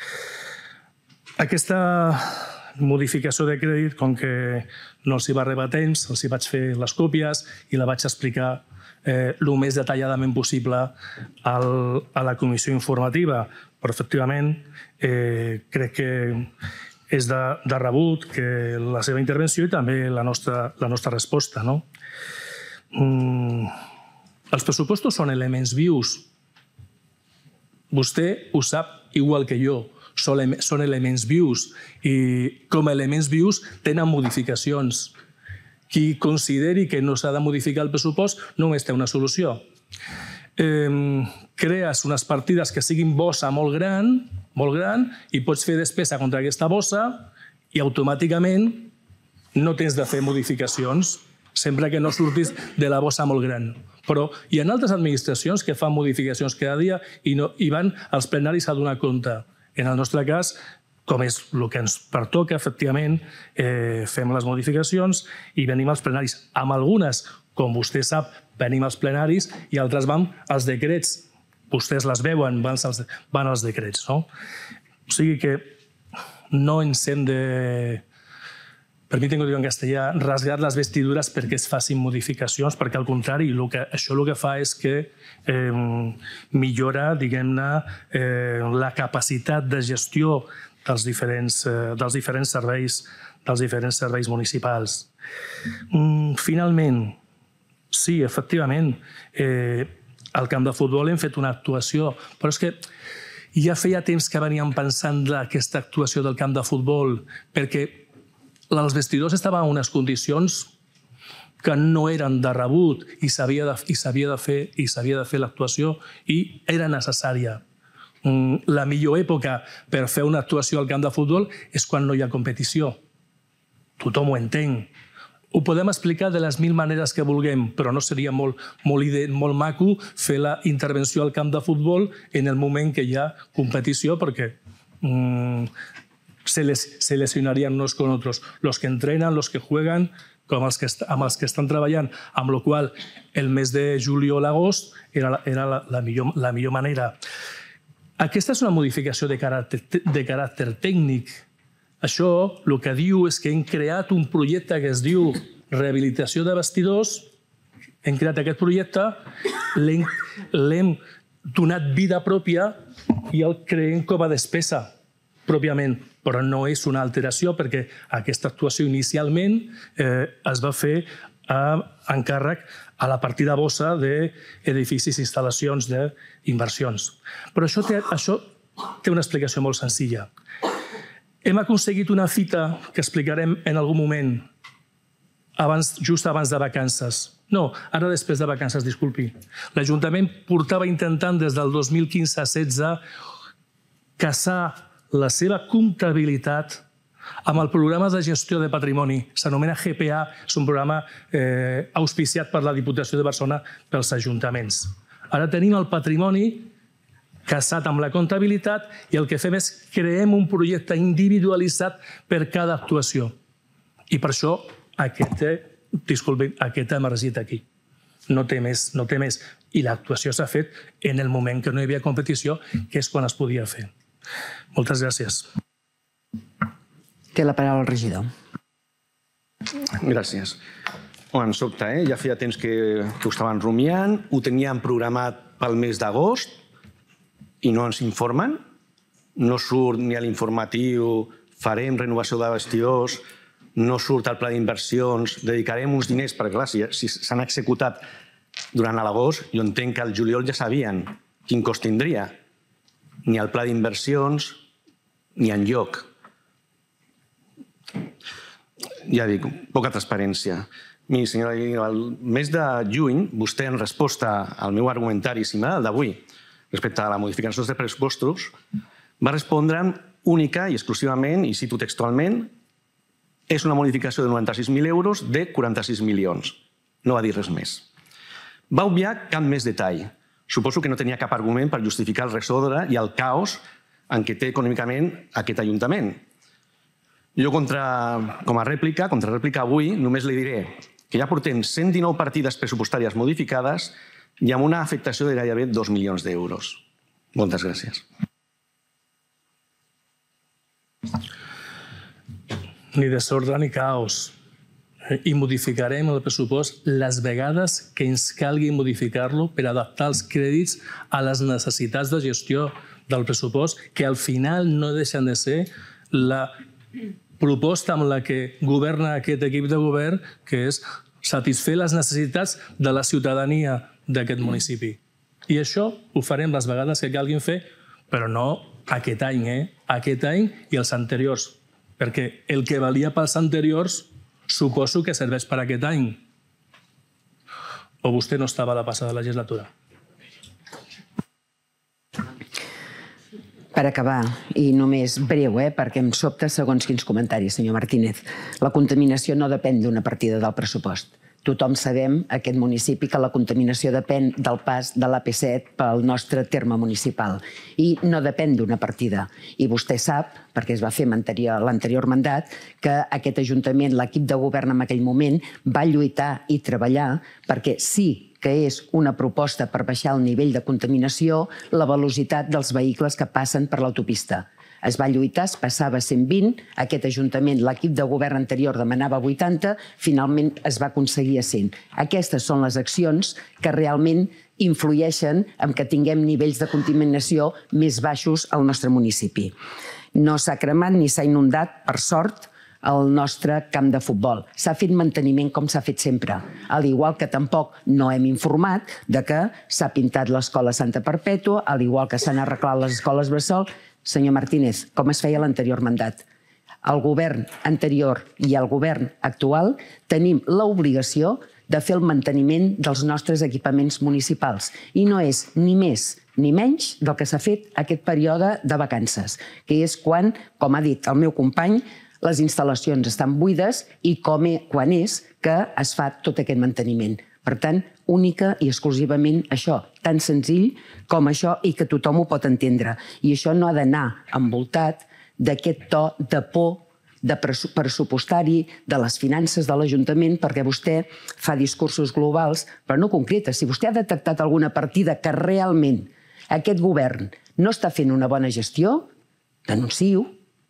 Aquesta modificació de crèdit, com que no els hi va arribar temps, els hi vaig fer les còpies i la vaig explicar el més detalladament possible a la comissió informativa. Però, efectivament, crec que és de rebut que la seva intervenció i també la nostra resposta. Els pressupostos són elements vius. Vostè ho sap igual que jo. Són elements vius i com a elements vius tenen modificacions. Qui consideri que no s'ha de modificar el pressupost només té una solució. Crees unes partides que siguin bossa molt gran i pots fer despesa contra aquesta bossa i automàticament no tens de fer modificacions sempre que no surtis de la bossa molt gran. Però hi ha altres administracions que fan modificacions cada dia i van als plenaris a donar compte. En el nostre cas, com és el que ens pertoca, efectivament, fem les modificacions i venim als plenaris. Amb algunes, com vostè sap, venim als plenaris i altres van als decrets. Vostès les veuen, van als decrets. O sigui que no ens hem de, permiten que ho digui en castellà, rasgar les vestidures perquè es facin modificacions, perquè al contrari, això el que fa és que millora, diguem-ne, la capacitat de gestió dels diferents serveis municipals. Finalment, sí, efectivament, al camp de futbol hem fet una actuació, però és que ja feia temps que veníem pensant d'aquesta actuació del camp de futbol, perquè els vestidors estaven en unes condicions que no eren de rebut i s'havia de fer l'actuació i era necessària. La millor època per fer una actuació al camp de futbol és quan no hi ha competició. Tothom ho entén. Ho podem explicar de les 1000 maneres que vulguem, però no seria molt maco fer la intervenció al camp de futbol en el moment que hi ha competició, perquè se lesionarien unos con otros. Los que entrenen, los que juegan, amb els que estan treballant, amb la qual el mes de juliol a agost era la millor manera. Aquesta és una modificació de caràcter tècnic. Això el que diu és que hem creat un projecte que es diu Rehabilitació de Vestidors, hem creat aquest projecte, l'hem donat vida pròpia i el creem com a despesa pròpiament, però no és una alteració perquè aquesta actuació inicialment es va fer a encàrrec a la partida bossa d'edificis i instal·lacions d'inversions. Però això té una explicació molt senzilla. Hem aconseguit una fita que explicarem en algun moment, just abans de vacances. No, ara després de vacances, disculpi. L'Ajuntament portava intentant des del 2015-16 casar la seva comptabilitat amb el programa de gestió de patrimoni. S'anomena GPA, és un programa auspiciat per la Diputació de Barcelona pels ajuntaments. Ara tenim el patrimoni casat amb la comptabilitat i el que fem és creem un projecte individualitzat per cada actuació. I per això aquest hem residit aquí. no té més. I l'actuació s'ha fet en el moment que no hi havia competició, que és quan es podia fer. Moltes gràcies. Té la paraula el regidor. Gràcies. Em sobta, ja feia temps que ho estaven rumiant, ho teníem programat pel mes d'agost i no ens informen. No surt ni a l'informatiu, farem renovació de vestidors, no surt al pla d'inversions, dedicarem uns diners, perquè clar, si s'han executat durant l'agost, jo entenc que al juliol ja sabien quin cost tindria. Ni al pla d'inversions, ni enlloc. Ja dic, poca transparència. Miri, senyora, el mes de juny, vostè en resposta al meu argumentari similar al d'avui, respecte a la modificació dels pressupostos, va respondre'm única i exclusivament, i cito textualment, és una modificació de 96.000 euros de 46 milions. No va dir res més. Va obviar cap més detall. Suposo que no tenia cap argument per justificar el resordre i el caos en què té econòmicament aquest Ajuntament. Jo, com a rèplica avui, només li diré que ja portem 119 partides pressupostàries modificades i amb una afectació de gairebé 2 milions d'euros. Moltes gràcies. Ni desordre ni caos. I modificarem el pressupost les vegades que ens calgui modificar-lo per adaptar els crèdits a les necessitats de gestió del pressupost, que al final no deixen de ser la proposta amb la que governa aquest equip de govern, que és satisfer les necessitats de la ciutadania d'aquest municipi. I això ho farem les vegades que calguin fer, però no aquest any, aquest any i els anteriors, perquè el que valia pels anteriors suposo que serveix per aquest any. O vostè no estava a la passada legislatura? Per acabar, i només breu, perquè em sobta segons quins comentaris, senyor Martínez. La contaminació no depèn d'una partida del pressupost. Tothom sabem, aquest municipi, que la contaminació depèn del pas de l'AP7 pel nostre terme municipal i no depèn d'una partida. I vostè sap, perquè es va fer l'anterior mandat, que aquest Ajuntament, l'equip de govern en aquell moment, va lluitar i treballar perquè sí que és una proposta per baixar el nivell de contaminació, la velocitat dels vehicles que passen per l'autopista. Es va lluitar, es passava a 120, aquest Ajuntament, l'equip de govern anterior demanava 80, finalment es va aconseguir a 100. Aquestes són les accions que realment influeixen en que tinguem nivells de contaminació més baixos al nostre municipi. No s'ha cremat ni s'ha inundat, per sort, el nostre camp de futbol. S'ha fet manteniment com s'ha fet sempre, al igual que tampoc no hem informat de que s'ha pintat l'escola Santa Perpètua, al igual que s'han arreglat les escoles bressol. Senyor Martínez, com es feia l'anterior mandat? El govern anterior i el govern actual tenim l'obligació de fer el manteniment dels nostres equipaments municipals i no és ni més ni menys del que s'ha fet aquest període de vacances, que és quan, com ha dit el meu company, les instal·lacions estan buides i quan és que es fa tot aquest manteniment. Per tant, única i exclusivament això, tan senzill com això i que tothom ho pot entendre. I això no ha d'anar envoltat d'aquest to de por de pressupostari, de les finances de l'Ajuntament, perquè vostè fa discursos globals, però no concretes. Si vostè ha detectat alguna partida que realment aquest govern no està fent una bona gestió, denunciï-ho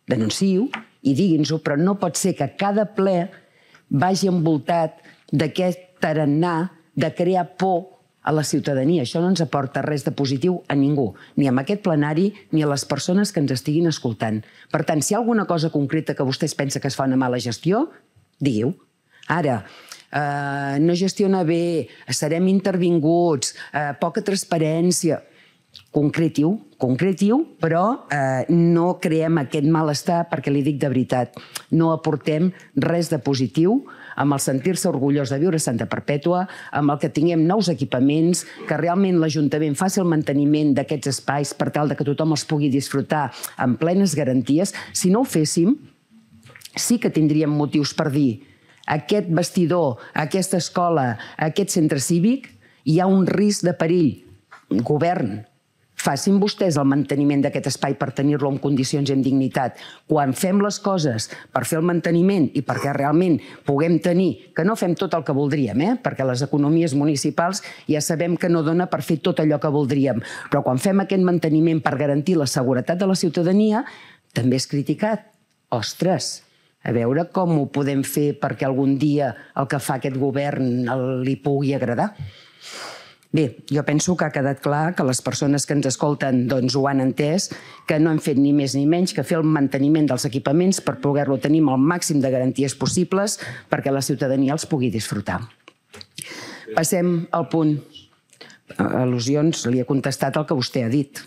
i digui'ns-ho, però no pot ser que cada ple vagi envoltat d'aquest tarannà de crear por a la ciutadania. Això no ens aporta res de positiu a ningú, ni a aquest plenari ni a les persones que ens estiguin escoltant. Per tant, si hi ha alguna cosa concreta que vostès pensen que es fa una mala gestió, digui-ho. Ara, no gestiona bé, serem intervinguts, poca transparència. Concreti-ho, però no creem aquest malestar perquè li dic de veritat. No aportem res de positiu amb el sentir-se orgullós de viure a Santa Perpètua, amb el que tinguem nous equipaments, que realment l'Ajuntament faci el manteniment d'aquests espais per tal que tothom els pugui disfrutar amb plenes garanties. Si no ho féssim, sí que tindríem motius per dir aquest vestidor, aquesta escola, aquest centre cívic, hi ha un risc de perill. Govern, facin vostès el manteniment d'aquest espai per tenir-lo en condicions i en dignitat. Quan fem les coses per fer el manteniment i perquè realment puguem tenir, que no fem tot el que voldríem, perquè les economies municipals ja sabem que no dona per fer tot allò que voldríem, però quan fem aquest manteniment per garantir la seguretat de la ciutadania, també és criticat. Ostres, a veure com ho podem fer perquè algun dia el que fa aquest govern li pugui agradar. Bé, jo penso que ha quedat clar que les persones que ens escolten ho han entès, que no hem fet ni més ni menys que fer el manteniment dels equipaments per poder-lo tenir amb el màxim de garanties possibles perquè la ciutadania els pugui disfrutar. Passem al punt. Al·lusions, li he contestat el que vostè ha dit.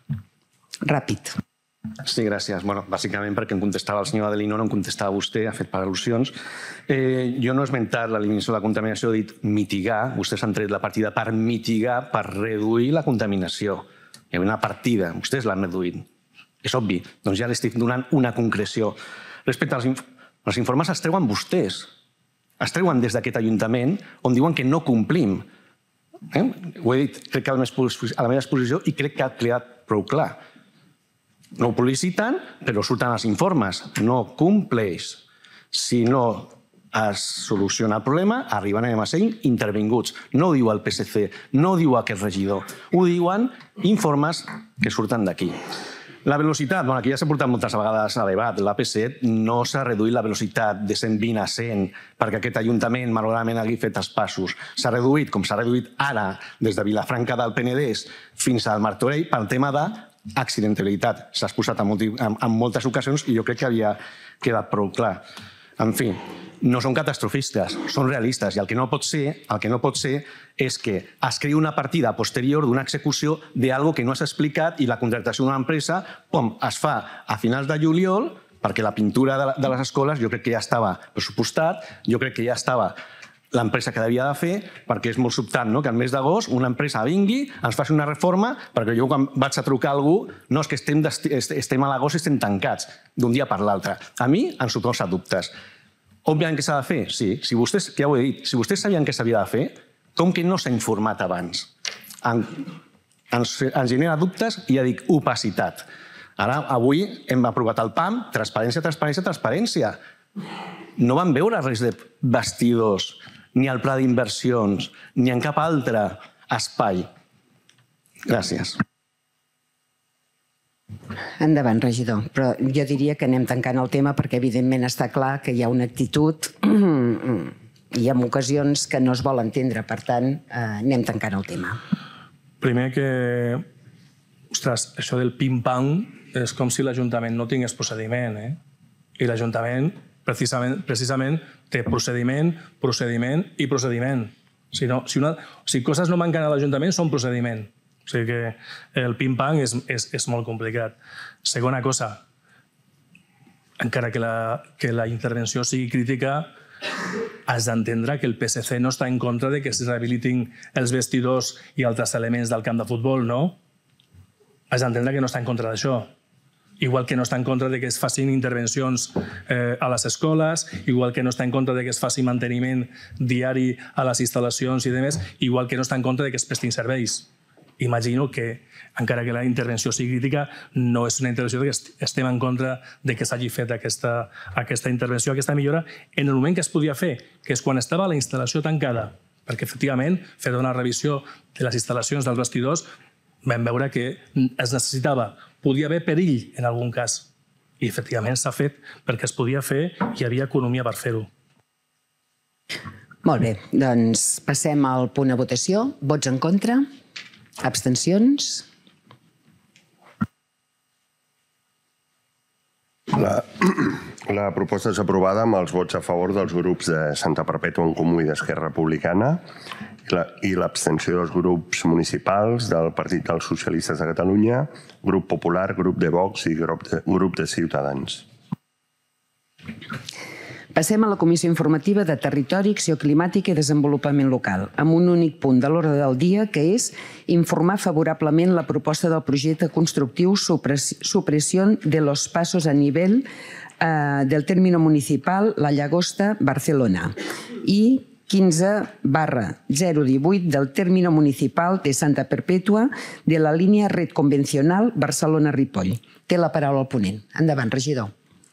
Ràpid. Sí, gràcies. Bàsicament perquè em contestava el senyor Adelino, no em contestava vostè, ha fet per al·lusions. Jo no he esmentat l'eliminació de la contaminació, he dit mitigar. Vostès han tret la partida per mitigar, per reduir la contaminació. Hi havia una partida, vostès l'han reduït. És obvi, doncs ja li estic donant una concreció. Respecte als informes es treuen vostès. Es treuen des d'aquest Ajuntament on diuen que no complim. Ho he dit, crec que a la meva exposició i crec que ha quedat prou clar. No ho publiciten, però surten els informes. No compleix. Si no es soluciona el problema, arribarem a ser intervinguts. No ho diu el PSC, no ho diu aquest regidor. Ho diuen informes que surten d'aquí. La velocitat, aquí ja s'ha portat moltes vegades a debat. L'AP7 no s'ha reduït la velocitat de 120 a 100 perquè aquest Ajuntament, malauradament, hagi fet els passos. S'ha reduït, com s'ha reduït ara, des de Vilafranca del Penedès fins al Martorell, pel tema de accidentalitat. S'ha exposat en moltes ocasions i jo crec que havia quedat prou clar. En fi, no són catastrofistes, són realistes i el que no pot ser és que es creï una partida posterior d'una execució d'algo que no has explicat i la contractació d'una empresa es fa a finals de juliol perquè la pintura de les escoles jo crec que ja estava pressupostat, jo crec que ja estava l'empresa que devia de fer, perquè és molt sobtant que al mes d'agost una empresa vingui, ens faci una reforma, perquè jo quan vaig a trucar a algú, no, és que estem a l'agost i estem tancats d'un dia per l'altre. A mi em suposa dubtes. Òbviament que s'ha de fer? Sí. Si vostès, ja ho he dit, si vostès sabien que s'havia de fer, com que no s'ha informat abans? Ens genera dubtes i ja dic opacitat. Ara, avui hem aprovat el PAM, transparència, transparència, transparència. No van veure res de vestidors, ni al pla d'inversions, ni en cap altre espai. Gràcies. Endavant, regidor. Però jo diria que anem tancant el tema perquè evidentment està clar que hi ha una actitud i en ocasions que no es vol entendre. Per tant, anem tancant el tema. Primer que, ostres, això del pim-pam és com si l'Ajuntament no tingués procediment. I l'Ajuntament precisament té procediment, procediment i procediment. Si coses no manquen a l'Ajuntament, són procediment. O sigui que el pim-pam és molt complicat. Segona cosa, encara que la intervenció sigui crítica, has d'entendre que el PSC no està en contra de que es rehabilitin els vestidors i altres elements del camp de futbol, no? Has d'entendre que no està en contra d'això. Igual que no està en contra de que es facin intervencions a les escoles, igual que no està en contra de que es faci manteniment diari a les instal·lacions i demés, igual que no està en contra de que es prestin serveis. Imagino que, encara que la intervenció sigui crítica, no és una intervenció que estem en contra de que s'hagi fet aquesta intervenció, aquesta millora, en el moment que es podia fer, que és quan estava la instal·lació tancada, perquè efectivament, fer una revisió de les instal·lacions dels vestidors, vam veure que es necessitava. Podia haver perill en algun cas. I efectivament s'ha fet perquè es podia fer i hi havia economia per fer-ho. Molt bé, doncs passem al punt de votació. Vots en contra? Abstencions? La proposta és aprovada amb els vots a favor dels grups de Santa Perpètua en Comú i d'Esquerra Republicana i l'abstenció dels grups municipals del Partit dels Socialistes de Catalunya, Grup Popular, Grup de Vox i Grup de Ciutadans. Passem a la Comissió Informativa de Territori, Acció Climàtica i Desenvolupament Local, amb un únic punt de l'ordre del dia, que és informar favorablement la proposta del projecte constructiu Supresión de los pasos a nivel del término municipal La Llagosta, Barcelona, i 15/018 del término municipal de Santa Perpètua de la línia red convencional Barcelona-Ripoll. Té la paraula el ponent. Endavant, regidor.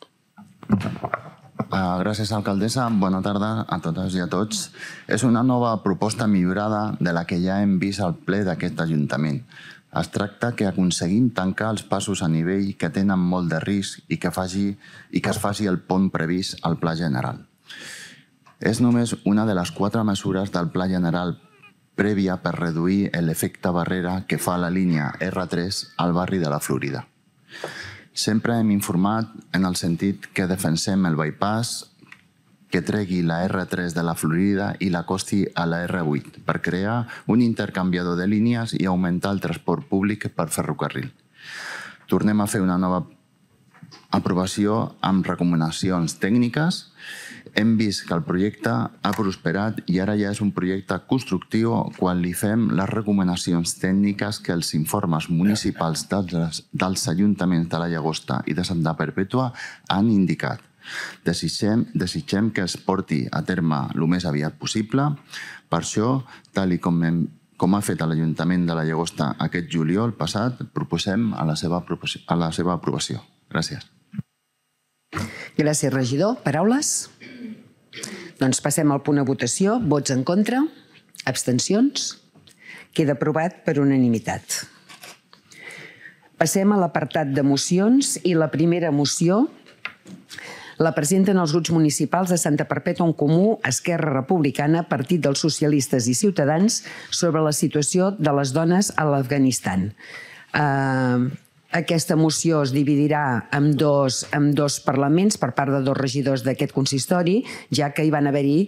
Gràcies, alcaldessa. Bona tarda a totes i a tots. És una nova proposta millorada de la que ja hem vist al ple d'aquest Ajuntament. Es tracta que aconseguim tancar els passos a nivell que tenen molt de risc i que es faci el pont previst al Pla General. És només una de les 4 mesures del Pla General prèvia per reduir l'efecte barrera que fa la línia R3 al barri de la Florida. Sempre hem informat en el sentit que defensem el bypass que tregui la R3 de la Florida i l'acosti a la R8 per crear un intercanviador de línies i augmentar el transport públic per ferrocarril. Tornem a fer una nova aprovació amb recomanacions tècniques. Hem vist que el projecte ha prosperat i ara ja és un projecte constructiu quan li fem les recomanacions tècniques que els informes municipals dels ajuntaments de la Llagosta i de Santa Perpètua han indicat. Desitgem que es porti a terme el més aviat possible. Per això, tal com ha fet l'Ajuntament de la Llagosta aquest juliol passat, proposem a la seva aprovació. Gràcies. Gràcies, regidor. Paraules? Doncs passem al punt de votació. Vots en contra? Abstencions? Queda aprovat per unanimitat. Passem a l'apartat de mocions i la primera moció la presenten els grups municipals de Santa Perpètua en Comú, Esquerra Republicana, Partit dels Socialistes i Ciutadans sobre la situació de les dones a l'Afganistan. Aquesta moció es dividirà en dos parlaments per part de 2 regidors d'aquest consistori, ja que hi van haver-hi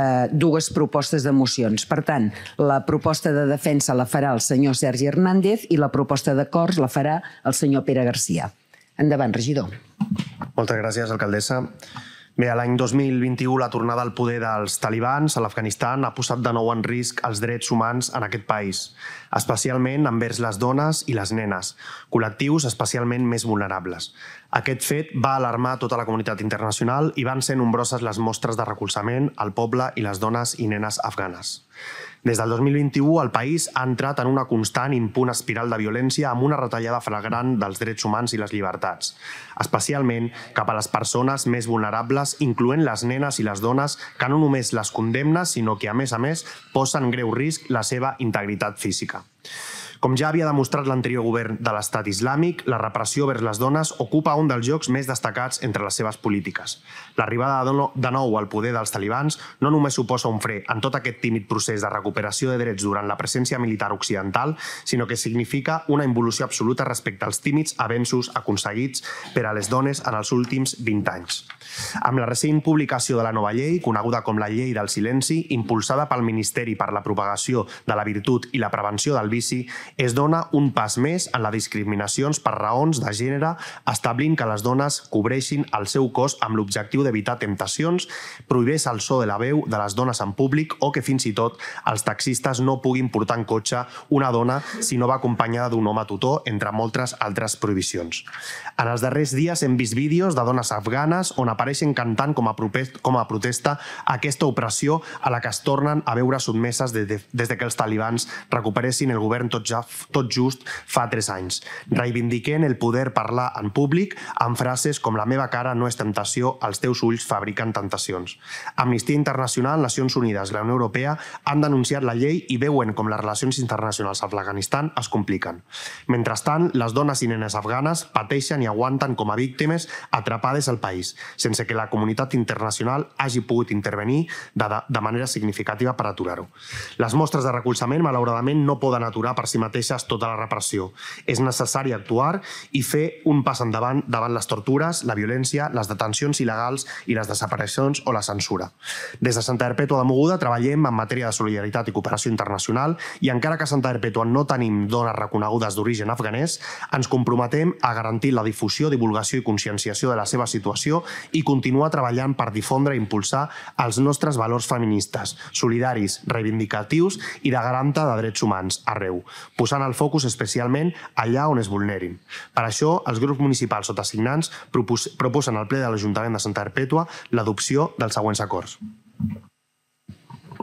2 propostes de mocions. Per tant, la proposta de defensa la farà el senyor Sergi Hernández i la proposta d'acords la farà el senyor Pere Garcia. Endavant, regidor. Moltes gràcies, alcaldessa. Bé, l'any 2021 la tornada al poder dels talibans a l'Afganistan ha posat de nou en risc els drets humans en aquest país, especialment envers les dones i les nenes, col·lectius especialment més vulnerables. Aquest fet va alarmar tota la comunitat internacional i van ser nombroses les mostres de recolzament al poble i les dones i nenes afganes. Des del 2021, el país ha entrat en una constant i impunt espiral de violència amb una retallada flagrant dels drets humans i les llibertats, especialment cap a les persones més vulnerables, incloent les nenes i les dones que no només les condemna, sinó que, a més, posen en greu risc la seva integritat física. Com ja havia demostrat l'anterior govern de l'Estat Islàmic, la repressió vers les dones ocupa un dels llocs més destacats entre les seves polítiques. L'arribada de nou al poder dels talibans no només suposa un fre en tot aquest tímid procés de recuperació de drets durant la presència militar occidental, sinó que significa una involució absoluta respecte als tímids avenços aconseguits per a les dones en els últims 20 anys. Amb la recent publicació de la nova llei, coneguda com la Llei del Silenci, impulsada pel Ministeri per la propagació de la virtut i la prevenció del vici, es dona un pas més en les discriminacions per raons de gènere, establint que les dones cobreixin el seu cos amb l'objectiu d'evitar temptacions, prohibeix el so de la veu de les dones en públic o que fins i tot els taxistes no puguin portar en cotxe una dona si no va acompanyada d'un home tutor, entre moltes altres prohibicions. En els darrers dies hem vist vídeos de dones afganes on apareixen cantant com a protesta a aquesta opressió a la que es tornen a veure sotmeses des que els talibans recuperessin el govern tot just fa 3 anys, reivindiquent el poder parlar en públic amb frases com «La meva cara no és temptació, els teus ulls fabriquen tentacions». Amnistia Internacional, Nacions Unides i la Unió Europea han denunciat la llei i veuen com les relacions internacionals a l'Afganistan es compliquen. Mentrestant, les dones i nenes afganes pateixen i aguanten com a víctimes atrapades al país, sense que la comunitat internacional hagi pogut intervenir de manera significativa per aturar-ho. Les mostres de recolzament, malauradament, no poden aturar per si mateixes tota la repressió. És necessari actuar i fer un pas endavant davant les tortures, la violència, les detencions il·legals i les desaparicions o la censura. Des de Santa Perpètua de Mogoda treballem en matèria de solidaritat i cooperació internacional i encara que a Santa Perpètua no tenim dones reconegudes d'origen afganès, ens comprometem a garantir la difusió, divulgació i conscienciació de la seva situació i continuar treballant per difondre i impulsar els nostres valors feministes, solidaris, reivindicatius i de garanta de drets humans arreu, posant el focus especialment allà on es vulnerin. Per això, els grups municipals sotasignants proposen al ple de l'Ajuntament de Santa Perpètua l'adopció dels següents acords.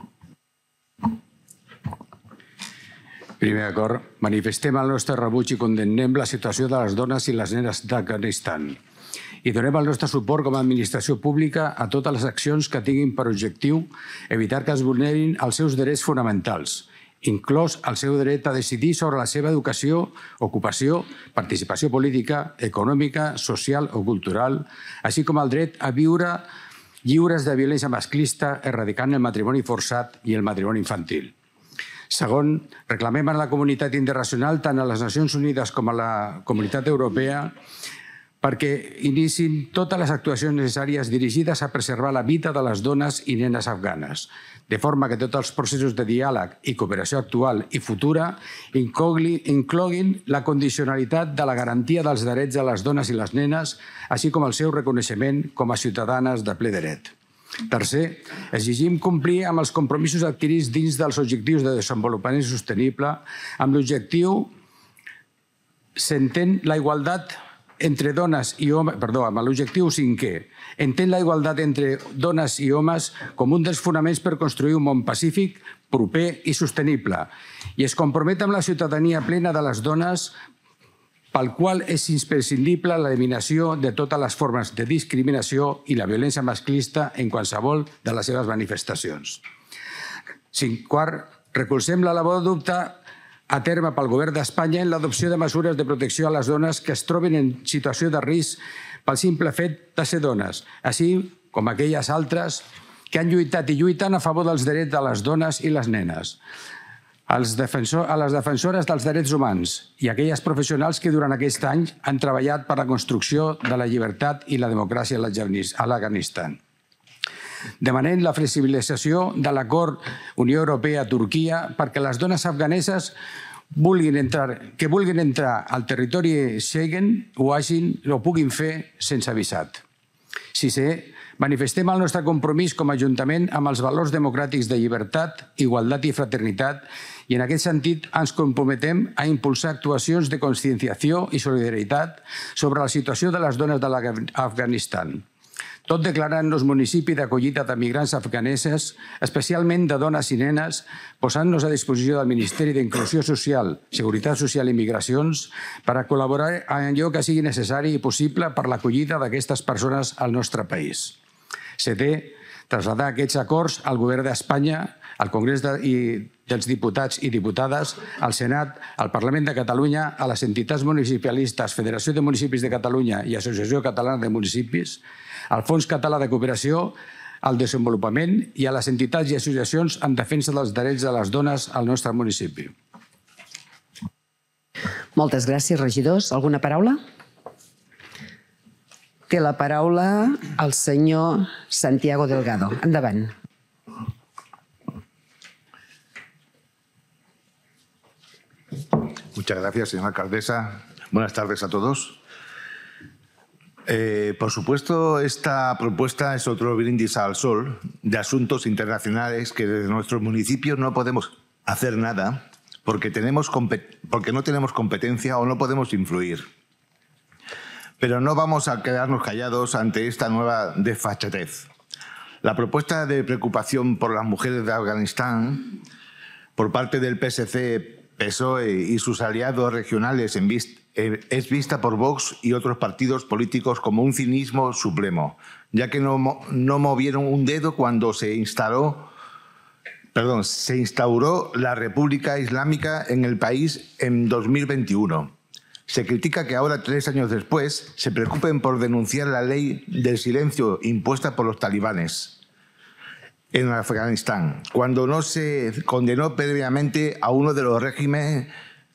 Primer acord. Manifestem el nostre rebuig i condemnem la situació de les dones i les nenes d'Afganistan. I donem el nostre suport com a administració pública a totes les accions que tinguin per objectiu evitar que es vulnerin els seus drets fonamentals, inclòs el seu dret a decidir sobre la seva educació, ocupació, participació política, econòmica, social o cultural, així com el dret a viure lliures de violència masclista, erradicant el matrimoni forçat i el matrimoni infantil. Segon, reclamem a la comunitat internacional, tant a les Nacions Unides com a la Comunitat Europea, perquè iniciïn totes les actuacions necessàries dirigides a preservar la vida de les dones i nenes afganes, de forma que tots els processos de diàleg i cooperació actual i futura incloguin la condicionalitat de la garantia dels drets de les dones i les nenes, així com el seu reconeixement com a ciutadanes de ple dret. Tercer, exigim complir amb els compromisos adquirits dins dels objectius de desenvolupament sostenible amb l'objectiu s'entén la igualtat entre dones i homes, amb l'objectiu cinquè, entén la igualtat entre dones i homes com un dels fonaments per construir un món pacífic, proper i sostenible i es compromet amb la ciutadania plena de les dones pel qual és imprescindible l'eliminació de totes les formes de discriminació i la violència masclista en qualsevol de les seves manifestacions. Quart, recolzem la labor d'adoptar a terme pel Govern d'Espanya en l'adopció de mesures de protecció a les dones que es troben en situació de risc pel simple fet de ser dones, així com aquelles altres que han lluitat i lluiten a favor dels drets de les dones i les nenes, a les defensores dels drets humans i aquelles professionals que durant aquest any han treballat per la construcció de la llibertat i la democràcia a l'Afganistan. Demanem la flexibilització de l'acord Unió Europea-Turquia perquè les dones afganeses que vulguin entrar al territori Schengen ho puguin fer sense avisat. Sisè, manifestem el nostre compromís com a Ajuntament amb els valors democràtics de llibertat, igualtat i fraternitat i en aquest sentit ens comprometem a impulsar actuacions de conscienciació i solidaritat sobre la situació de les dones de l'Afganistan. Tot declarant els municipis d'acollida de migrants afganeses, especialment de dones i nenes, posant-nos a disposició del Ministeri d'Inclusió Social, Seguretat Social i Migracions per a col·laborar en allò que sigui necessari i possible per l'acollida d'aquestes persones al nostre país. Setè, traslladar aquests acords al Govern d'Espanya, al Congrés dels Diputats i Diputades, al Senat, al Parlament de Catalunya, a les entitats municipalistes, Federació de Municipis de Catalunya i Associació Catalana de Municipis, al Fons Català de Cooperació, al Desenvolupament i a les entitats i associacions en defensa dels drets de les dones al nostre municipi. Moltes gràcies, regidors. Alguna paraula? Té la paraula el senyor Santiago Delgado. Endavant. Muchas gracias, señora alcaldesa. Buenas tardes a todos. Por supuesto, esta propuesta es otro brindis al sol de asuntos internacionales que desde nuestros municipios no podemos hacer nada porque no tenemos competencia o no podemos influir. Pero no vamos a quedarnos callados ante esta nueva desfachatez. La propuesta de preocupación por las mujeres de Afganistán por parte del PSC, PSOE y sus aliados regionales es vista por Vox y otros partidos políticos como un cinismo supremo, ya que no movieron un dedo cuando se instauró la República Islámica en el país en 2021. Se critica que ahora, 3 años después, se preocupen por denunciar la ley del silencio impuesta por los talibanes en Afganistán, cuando no se condenó previamente a uno de los regímenes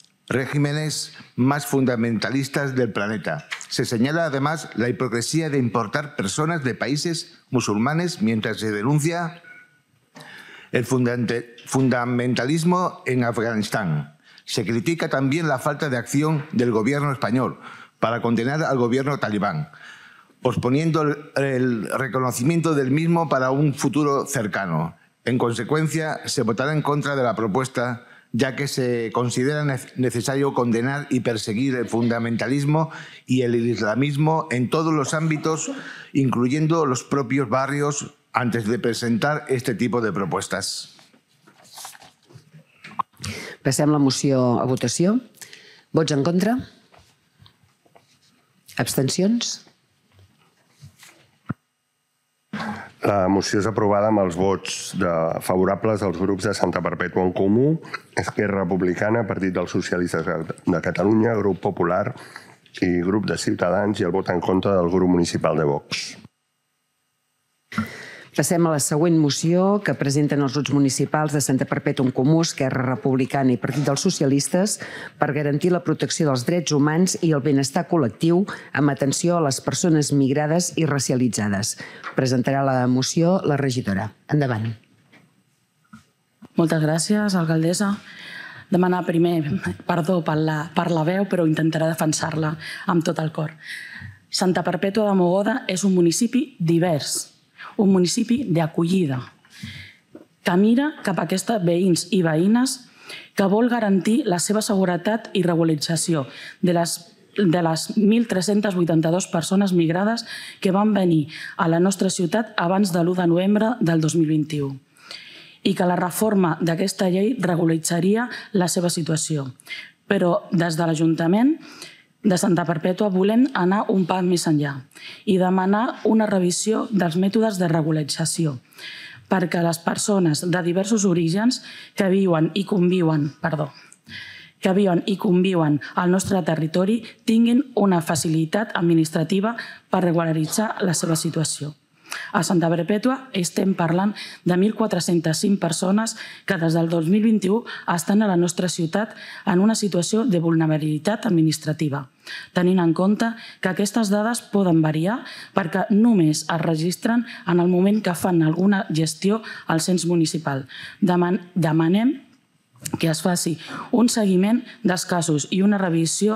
más fundamentalistas del planeta. Se señala además la hipocresía de importar personas de países musulmanes mientras se denuncia el fundamentalismo en Afganistán. Se critica también la falta de acción del gobierno español para condenar al gobierno talibán, posponiendo el reconocimiento del mismo para un futuro cercano. En consecuencia, se votará en contra de la propuesta, ya que se considera necesario condenar y perseguir el fundamentalismo y el islamismo en todos los ámbitos, incluyendo los propios barrios, antes de presentar este tipo de propuestas. Passem la moció a votació. Vots en contra? Abstencions? La moció és aprovada amb els vots favorables dels grups de Santa Perpètua en Comú, Esquerra Republicana, Partit dels Socialistes de Catalunya, Grup Popular i Grup de Ciutadans i el vot en contra del grup municipal de Vox. Passem a la següent moció que presenten els grups municipals de Santa Perpètua en Comú, Esquerra Republicana i Partit dels Socialistes per garantir la protecció dels drets humans i el benestar col·lectiu amb atenció a les persones migrades i racialitzades. Presentarà la moció la regidora. Endavant. Moltes gràcies, alcaldessa. Demanar primer perdó per la veu, però intentaré defensar-la amb tot el cor. Santa Perpètua de Mogoda és un municipi divers, un municipi d'acollida, que mira cap a aquests veïns i veïnes que vol garantir la seva seguretat i regularització de les 1.382 persones migrades que van venir a la nostra ciutat abans de l'1 de novembre del 2021 i que la reforma d'aquesta llei regularitzaria la seva situació. Però des de l'Ajuntament de Santa Perpètua volem anar un pas més enllà i demanar una revisió dels mètodes de regularització perquè les persones de diversos orígens que viuen i conviuen al nostre territori tinguin una facilitat administrativa per regularitzar la seva situació. A Santa Perpètua estem parlant de 1.405 persones que des del 2021 estan a la nostra ciutat en una situació de vulnerabilitat administrativa, tenint en compte que aquestes dades poden variar perquè només es registren en el moment que fan alguna gestió al cens municipal. Demanem que es faci un seguiment dels casos i una revisió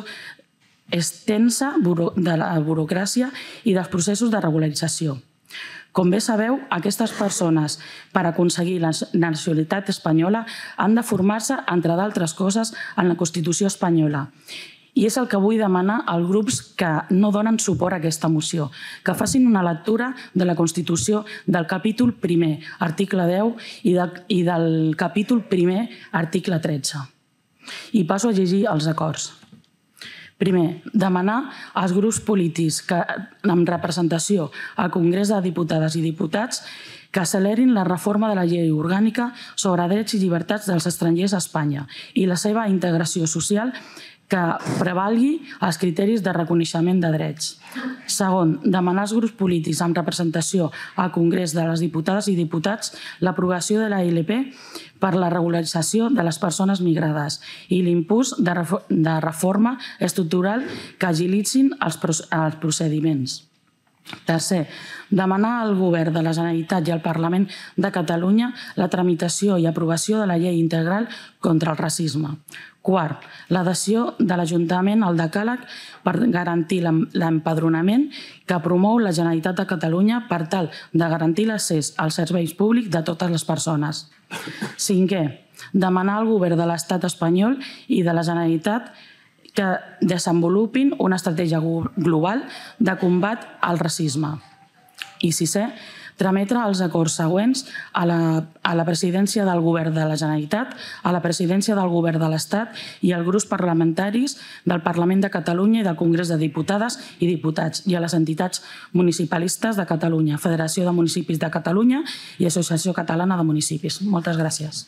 extensa de la burocràcia i dels processos de regularització. Com bé sabeu, aquestes persones, per aconseguir la nacionalitat espanyola, han de formar-se, entre d'altres coses, en la Constitució espanyola. I és el que vull demanar als grups que no donen suport a aquesta moció, que facin una lectura de la Constitució del capítol 1, article 10, i del capítol 1, article 13. I passo a llegir els acords. Primer, demanar als grups polítics amb representació al Congrés de Diputades i Diputats que accelerin la reforma de la llei orgànica sobre drets i llibertats dels estrangers a Espanya i la seva integració social que prevalgui els criteris de reconeixement de drets. Segon, demanar als grups polítics amb representació al Congrés de les Diputades i Diputats l'aprovació de la ILP per la regularització de les persones migrades i l'impuls de reforma estructural que agilitzin els procediments. Tercer, demanar al Govern de la Generalitat i al Parlament de Catalunya la tramitació i aprovació de la llei integral contra el racisme. Quart, l'adhesió de l'Ajuntament al decàleg per garantir l'empadronament que promou la Generalitat de Catalunya per tal de garantir l'accés als serveis públics de totes les persones. Cinquè, demanar al Govern de l'Estat espanyol i de la Generalitat que desenvolupin una estratègia global de combat al racisme. I sisè, trametre els acords següents a la presidència del Govern de la Generalitat, a la presidència del Govern de l'Estat i als grups parlamentaris del Parlament de Catalunya i del Congrés de Diputades i Diputats i a les entitats municipalistes de Catalunya, Federació de Municipis de Catalunya i Associació Catalana de Municipis. Moltes gràcies.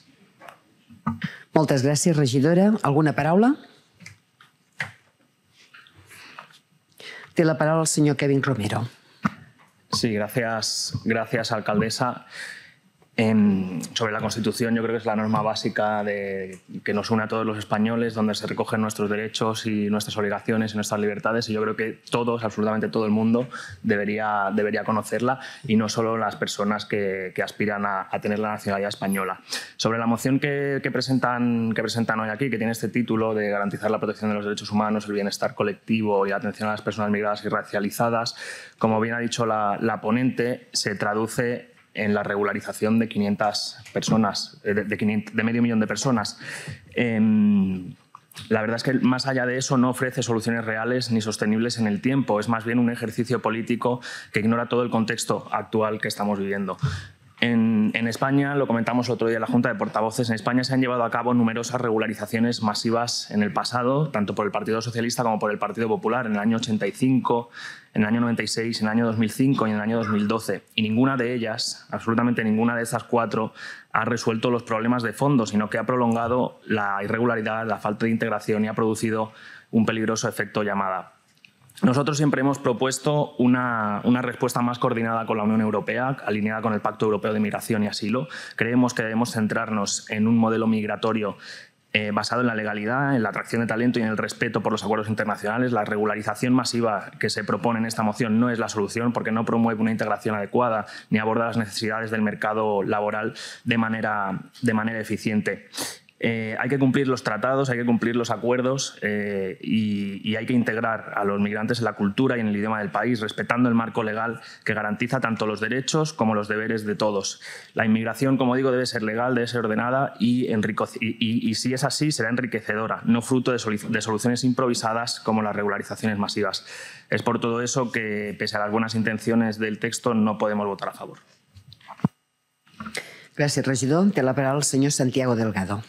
Moltes gràcies, regidora. Alguna paraula? Té la paraula el senyor Kevin Romero. Sí, gracias, alcaldesa. Sobre la Constitución, yo creo que es la norma básica que nos une a todos los españoles, donde se recogen nuestros derechos y nuestras obligaciones y nuestras libertades, y yo creo que todos, absolutamente todo el mundo, debería conocerla, y no solo las personas que aspiran a tener la nacionalidad española. Sobre la moción que presentan hoy aquí, que tiene este título de garantizar la protección de los derechos humanos, el bienestar colectivo y la atención a las personas migradas y racializadas, como bien ha dicho la ponente, se traduce en la regularización de 500 personas, de medio millón de personas. La verdad es que más allá de eso no ofrece soluciones reales ni sostenibles en el tiempo. Es más bien un ejercicio político que ignora todo el contexto actual que estamos viviendo. En España, lo comentamos el otro día en la Junta de Portavoces, en España se han llevado a cabo numerosas regularizaciones masivas en el pasado, tanto por el Partido Socialista como por el Partido Popular, en el año 85, en el año 96, en el año 2005 y en el año 2012. Y ninguna de ellas, absolutamente ninguna de estas cuatro, ha resuelto los problemas de fondo, sino que ha prolongado la irregularidad, la falta de integración y ha producido un peligroso efecto llamada. Nosotros siempre hemos propuesto una respuesta más coordinada con la Unión Europea, alineada con el Pacto Europeo de Migración y Asilo. Creemos que debemos centrarnos en un modelo migratorio basado en la legalidad, en la atracción de talento y en el respeto por los acuerdos internacionales. La regularización masiva que se propone en esta moción no es la solución porque no promueve una integración adecuada ni aborda las necesidades del mercado laboral de manera eficiente. Hay que cumplir los tratados, hay que cumplir los acuerdos y hay que integrar a los migrantes en la cultura y en el idioma del país, respetando el marco legal que garantiza tanto los derechos como los deberes de todos. La inmigración, como digo, debe ser legal, debe ser ordenada y si es así, será enriquecedora, no fruto de soluciones improvisadas como las regularizaciones masivas. Es por todo eso que, pese a las buenas intenciones del texto, no podemos votar a favor. Gràcies, regidor. Té la paraula el senyor Santiago Delgado.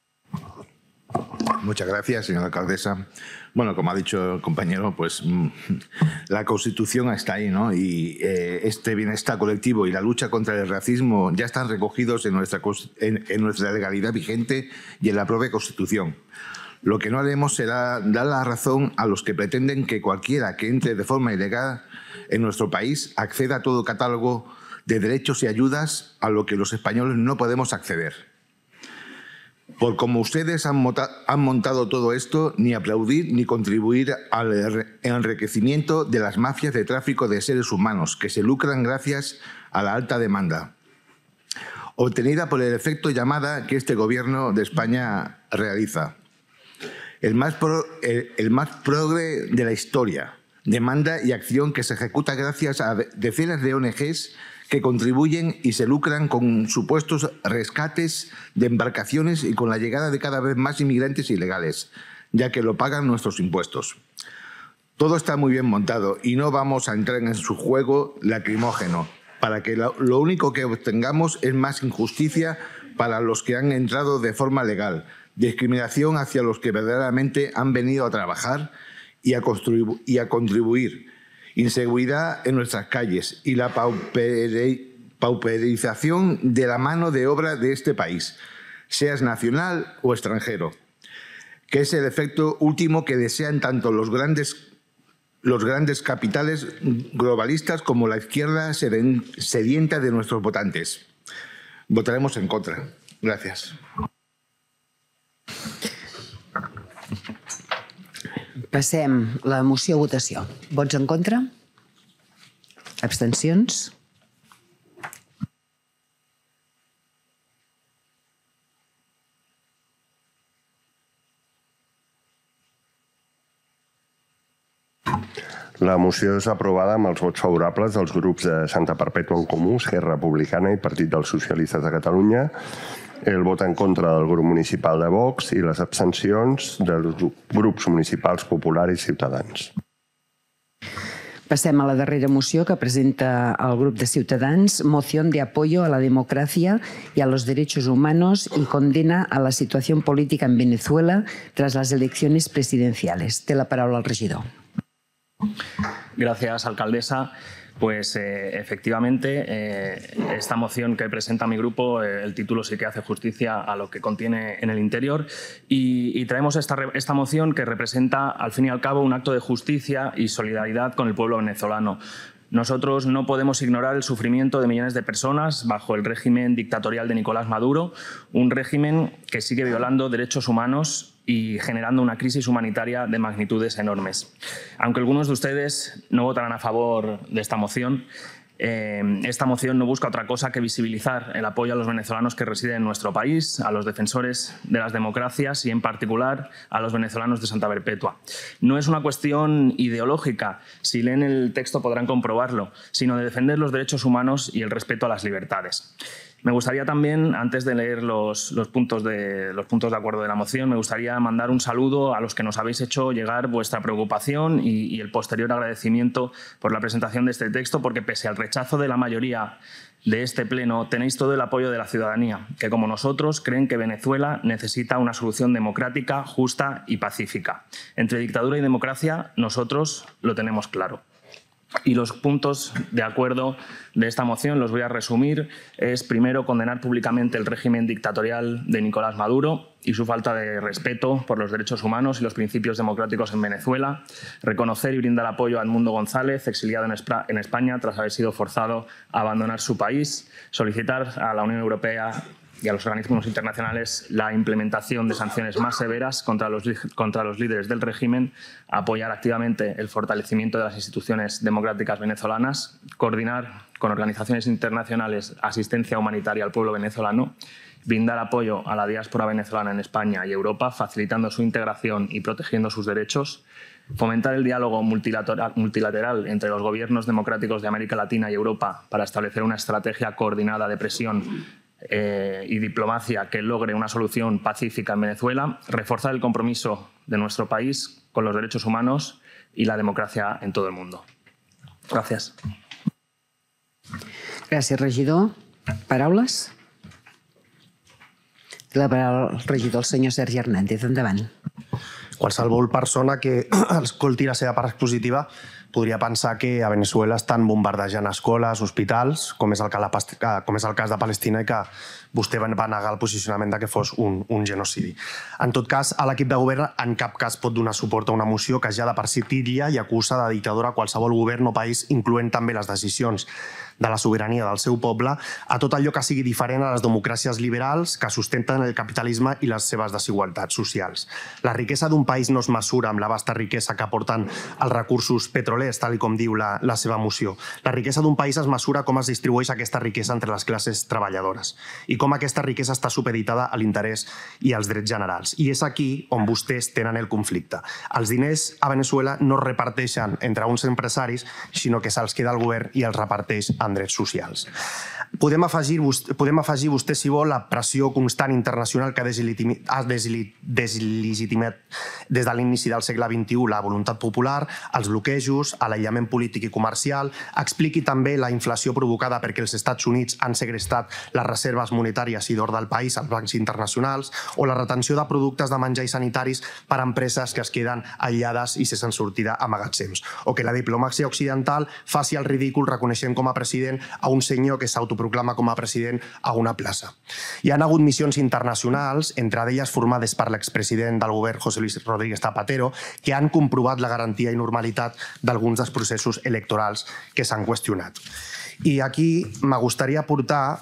Muchas gracias, señora alcaldesa. Bueno, como ha dicho el compañero, pues la Constitución está ahí, ¿no? Y este bienestar colectivo y la lucha contra el racismo ya están recogidos en nuestra legalidad vigente y en la propia Constitución. Lo que no haremos será dar la razón a los que pretenden que cualquiera que entre de forma ilegal en nuestro país acceda a todo catálogo de derechos y ayudas a lo que los españoles no podemos acceder. Por como ustedes han montado todo esto, ni aplaudir ni contribuir al enriquecimiento de las mafias de tráfico de seres humanos que se lucran gracias a la alta demanda, obtenida por el efecto llamada que este gobierno de España realiza. El más progre de la historia, demanda y acción que se ejecuta gracias a decenas de ONGs que contribuyen y se lucran con supuestos rescates de embarcaciones y con la llegada de cada vez más inmigrantes ilegales, ya que lo pagan nuestros impuestos. Todo está muy bien montado y no vamos a entrar en su juego lacrimógeno, para que lo único que obtengamos es más injusticia para los que han entrado de forma legal, discriminación hacia los que verdaderamente han venido a trabajar y a contribuir, inseguridad en nuestras calles y la pauperización de la mano de obra de este país, seas nacional o extranjero, que es el efecto último que desean tanto los grandes capitales globalistas como la izquierda sedienta de nuestros votantes. Votaremos en contra. Gracias. Passem la moció a votació. Vots en contra? Abstencions? La moció és aprovada amb els vots favorables dels grups de Santa Perpètua en Comú, Esquerra Republicana i Partit dels Socialistes de Catalunya, el vot en contra del grup municipal de Vox i les abstencions dels grups municipals Popular i Ciutadans. Passem a la darrera moció que presenta el grup de Ciutadans, moción de apoyo a la democracia y a los derechos humanos y condena a la situación política en Venezuela tras las elecciones presidenciales. Té la paraula el regidor. Gracias, alcaldesa. Pues efectivamente, esta moción que presenta mi grupo, el título sí que hace justicia a lo que contiene en el interior y traemos esta moción que representa, al fin y al cabo, un acto de justicia y solidaridad con el pueblo venezolano. Nosotros no podemos ignorar el sufrimiento de millones de personas bajo el régimen dictatorial de Nicolás Maduro, un régimen que sigue violando derechos humanos y generando una crisis humanitaria de magnitudes enormes. Aunque algunos de ustedes no votarán a favor de esta moción no busca otra cosa que visibilizar el apoyo a los venezolanos que residen en nuestro país, a los defensores de las democracias y, en particular, a los venezolanos de Santa Perpètua. No es una cuestión ideológica, si leen el texto podrán comprobarlo, sino de defender los derechos humanos y el respeto a las libertades. Me gustaría también, antes de leer los puntos de acuerdo de la moción, me gustaría mandar un saludo a los que nos habéis hecho llegar vuestra preocupación y el posterior agradecimiento por la presentación de este texto, porque pese al rechazo de la mayoría de este pleno tenéis todo el apoyo de la ciudadanía, que como nosotros creen que Venezuela necesita una solución democrática, justa y pacífica. Entre dictadura y democracia nosotros lo tenemos claro. Y los puntos de acuerdo de esta moción los voy a resumir. Es primero condenar públicamente el régimen dictatorial de Nicolás Maduro y su falta de respeto por los derechos humanos y los principios democráticos en Venezuela. Reconocer y brindar apoyo a Edmundo González, exiliado en España tras haber sido forzado a abandonar su país. Solicitar a la Unión Europea y a los organismos internacionales la implementación de sanciones más severas contra los líderes del régimen, apoyar activamente el fortalecimiento de las instituciones democráticas venezolanas, coordinar con organizaciones internacionales asistencia humanitaria al pueblo venezolano, brindar apoyo a la diáspora venezolana en España y Europa, facilitando su integración y protegiendo sus derechos, fomentar el diálogo multilateral entre los gobiernos democráticos de América Latina y Europa para establecer una estrategia coordinada de presión y diplomacia que logre una solución pacífica en Venezuela, reforzar el compromiso de nuestro país con los derechos humanos y la democracia en todo el mundo. Gràcies. Gràcies, regidor. Paraules? La paraula al regidor, el senyor Sergi Hernández. Endavant. Qualsevol persona que escolti la seva part expositiva podria pensar que a Venezuela estan bombardejant escoles, hospitals, com és el cas de Palestina, i que vostè va negar el posicionament de que fos un genocidi. En tot cas, l'equip de govern en cap cas pot donar suport a una moció que ja de per si titlla i acusa de dictadura qualsevol govern o país, incloent també les decisions de la sobirania del seu poble, a tot allò que sigui diferent a les democràcies liberals que sustenten el capitalisme i les seves desigualtats socials. La riquesa d'un país no es mesura amb la vasta riquesa que aporten els recursos petrolers, tal com diu la seva moció. La riquesa d'un país es mesura com es distribueix aquesta riquesa entre les classes treballadores i com aquesta riquesa està supeditada a l'interès i als drets generals. I és aquí on vostès tenen el conflicte. Els diners a Venezuela no es reparteixen entre uns empresaris, sinó que se'ls queda el govern i els reparteix en drets socials. Podem afegir vostè, si vol, la pressió constant internacional que ha deslegitimat des de l'inici del segle XXI la voluntat popular, els bloquejos, l'aïllament polític i comercial. Expliqui també la inflació provocada perquè els Estats Units han segrestat les reserves monetàries i d'or del país als bancs internacionals, o la retenció de productes de menjar i sanitaris per a empreses que es queden aïllades i sense sortida a magatzems, o que la diplomàcia occidental faci el ridícul reconeixent com a president a un senyor que s'autoproclama com a president a una plaça. Hi ha hagut missions internacionals, entre elles formades per l'expresident del govern José Luis Rodríguez Zapatero, que han comprovat la garantia i normalitat d'alguns dels processos electorals que s'han qüestionat. I aquí m'agradaria aportar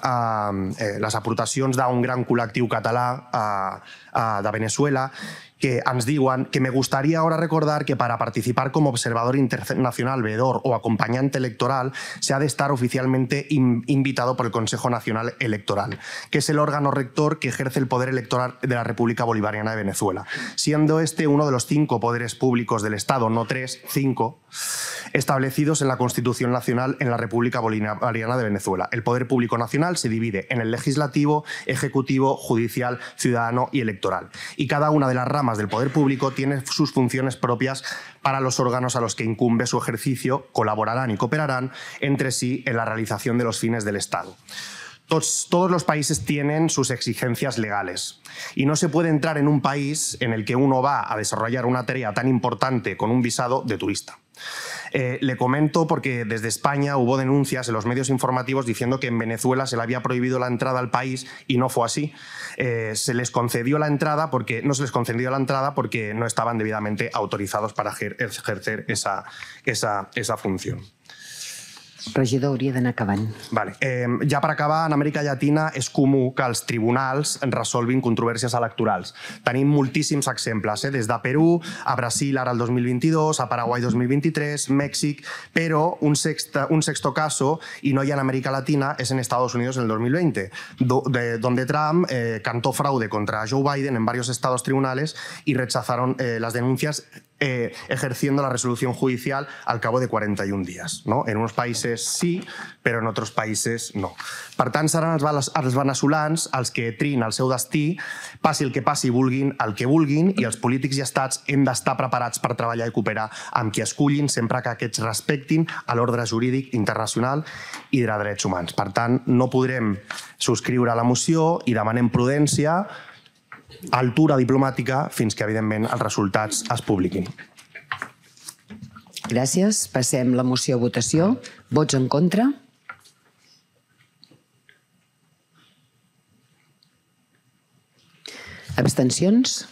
les aportacions d'un gran col·lectiu català de Venezuela que ens diuen que me gustaría ahora recordar que para participar como observador internacional, veedor o acompañante electoral se ha de estar oficialmente invitado por el Consejo Nacional Electoral, que es el órgano rector que ejerce el poder electoral de la República Bolivariana de Venezuela, siendo este uno de los 5 poderes públicos del Estado, no 3, 5, establecidos en la Constitución Nacional en la República Bolivariana de Venezuela. El poder público nacional se divide en el legislativo, ejecutivo, judicial, ciudadano y electoral. Y cada una de las ramas del poder público tiene sus funciones propias para los órganos a los que incumbe su ejercicio, colaborarán y cooperarán entre sí en la realización de los fines del Estado. Todos los países tienen sus exigencias legales y no se puede entrar en un país en el que uno va a desarrollar una tarea tan importante con un visado de turista. Le comento porque desde España hubo denuncias en los medios informativos diciendo que en Venezuela se le había prohibido la entrada al país y no fue así. Se les concedió la entrada porque no estaban debidamente autorizados para ejercer esa función. Regidor, hauria d'anar acabant. Vale. Ja per acabar, en Amèrica Llatina és comú que els tribunals resolvin controvèrsies electorals. Tenim moltíssims exemples, des de Perú a Brasil ara el 2022, a Paraguay 2023, Mèxic, però un sexto caso, y no ya en América Latina, es en Estados Unidos en el 2020, donde Trump cantó fraude contra Joe Biden en varios estados tribunales y rechazaron las denuncias ejerciendo la resolución judicial al cabo de 41 días. No? En uns països sí, però en altres països no. Per tant, seran els veneçolans els que triïn el seu destí, passi el que passi, vulguin el que vulguin, i els polítics i estats hem d'estar preparats per treballar i cooperar amb qui escullin, sempre que aquests respectin a l'ordre jurídic internacional i de drets humans. Per tant, no podrem subscriure la moció i demanem prudència, altura diplomàtica, fins que, evidentment, els resultats es publiquin. Gràcies. Passem la moció a votació. Vots en contra? Abstencions?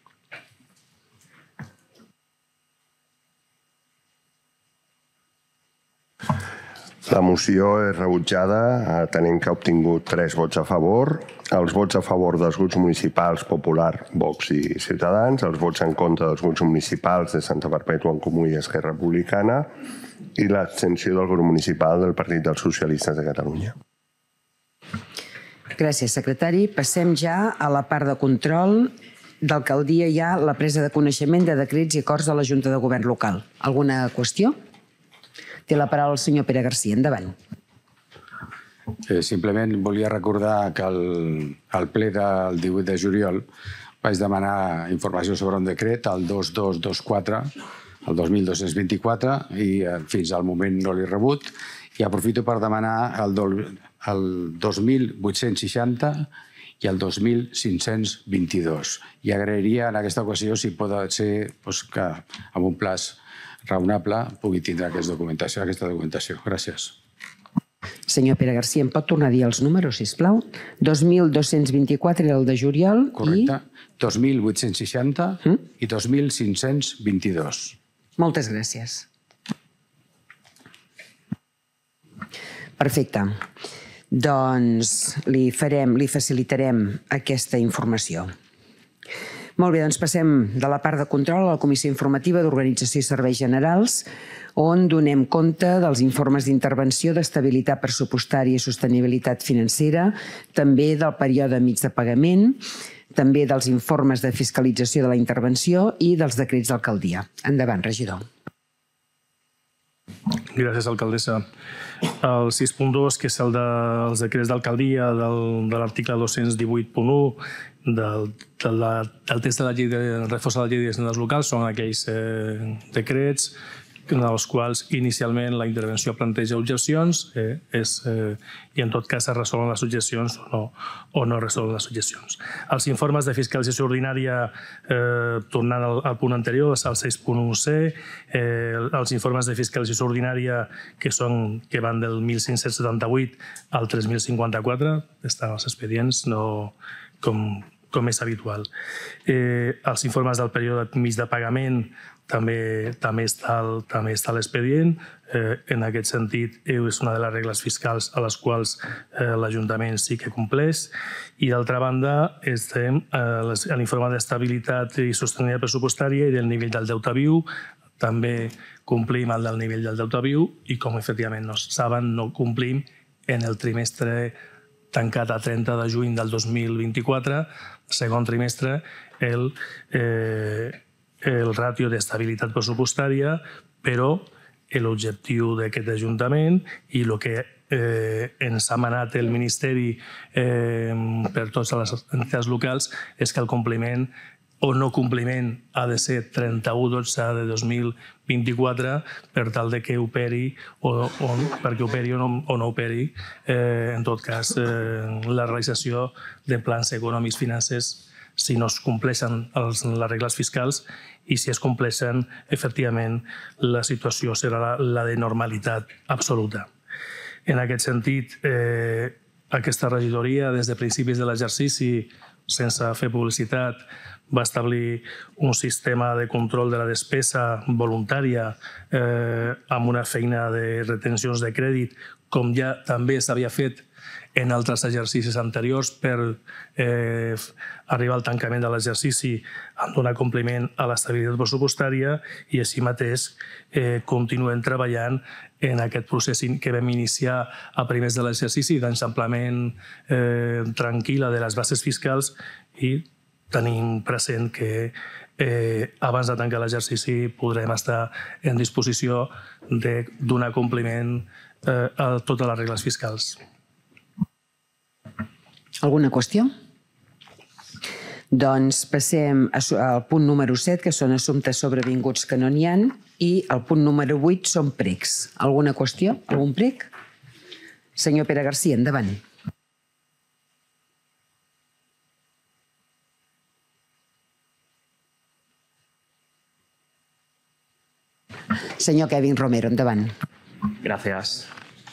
La moció és rebutjada, tenint que ha obtingut 3 vots a favor. Els vots a favor dels grups municipals Popular, Vox i Ciutadans, els vots en contra dels grups municipals de Santa Perpètua en Comú i Esquerra Republicana i l'abstenció del grup municipal del Partit dels Socialistes de Catalunya. Gràcies, secretari. Passem ja a la part de control. D'alcaldia hi ha la presa de coneixement de decrets i acords de la Junta de Govern local. Alguna qüestió? Té la paraula el senyor Pere Garcia. Endavant. Simplement volia recordar que al ple del 18 de juliol vaig demanar informació sobre un decret, el 2224, el 2224, i fins al moment no l'he rebut. I aprofito per demanar el 2860 i el 2522. I agrairia en aquesta ocasió, si pot ser, que amb un plaç raonable pugui tindre aquesta documentació. Gràcies. Senyor Pere Garcia, em pot tornar a dir els números, sisplau? 2224 era el de juliol. Correcte. 2860 i 2522. Moltes gràcies. Perfecte. Doncs li facilitarem aquesta informació. Molt bé, doncs passem de la part de control a la Comissió Informativa d'Organització i Serveis Generals, on donem compte dels informes d'intervenció d'estabilitat pressupostària i sostenibilitat financera, també del període mig de pagament, també dels informes de fiscalització de la intervenció i dels decrets d'alcaldia. Endavant, regidor. Gràcies, alcaldessa. El 6.2, que és el dels decrets d'alcaldia de l'article 218.1 del text de la llei de reforç de la llei d'hisendes locals, són aquells decrets en els quals inicialment la intervenció planteja objeccions i en tot cas es resolen les objeccions o no resolen les objeccions. Els informes de fiscalització ordinària, tornant al punt anterior, és el 6.1c, els informes de fiscalització ordinària que van del 1578 al 3054, estan als expedients, no com és habitual. Els informes del període mig de pagament també està a l'expedient. En aquest sentit, és una de les regles fiscals a les quals l'Ajuntament sí que compleix. I d'altra banda, estem a l'informe d'estabilitat i sostenibilitat pressupostària i del nivell del deute viu. També complim el del nivell del deute viu i, com efectivament no saben, no complim en el trimestre tancat a 30 de juny del 2024, segon trimestre, el ràtio d'estabilitat pressupostària, però l'objectiu d'aquest Ajuntament i el que ens ha manat el Ministeri per totes les entitats locals és que el compliment o no compliment ha de ser 31/12 de 2024 per tal de que operi perquè operi o no operi, en tot cas, la realització de plans econòmics financers si no es compleixen les regles fiscals i si es compleixen, efectivament, la situació serà la de normalitat absoluta. En aquest sentit, aquesta regidoria, des de principis de l'exercici, sense fer publicitat, va establir un sistema de control de la despesa voluntària amb una feina de retencions de crèdit, com ja també s'havia fet en altres exercicis anteriors per arribar al tancament de l'exercici en donar compliment a l'estabilitat pressupostària i així mateix continuem treballant en aquest procés que vam iniciar a primers de l'exercici d'enxamplament tranquil·la de les bases fiscals i tenim present que abans de tancar l'exercici podrem estar en disposició de donar compliment a totes les regles fiscals. Alguna qüestió? Doncs passem al punt número 7, que són assumptes sobrevinguts que no n'hi ha, i el punt número 8 són pregs. Alguna qüestió? Algun prec? Senyor Pere Garcia, endavant. Senyor Kevin Romero, endavant. Gracias.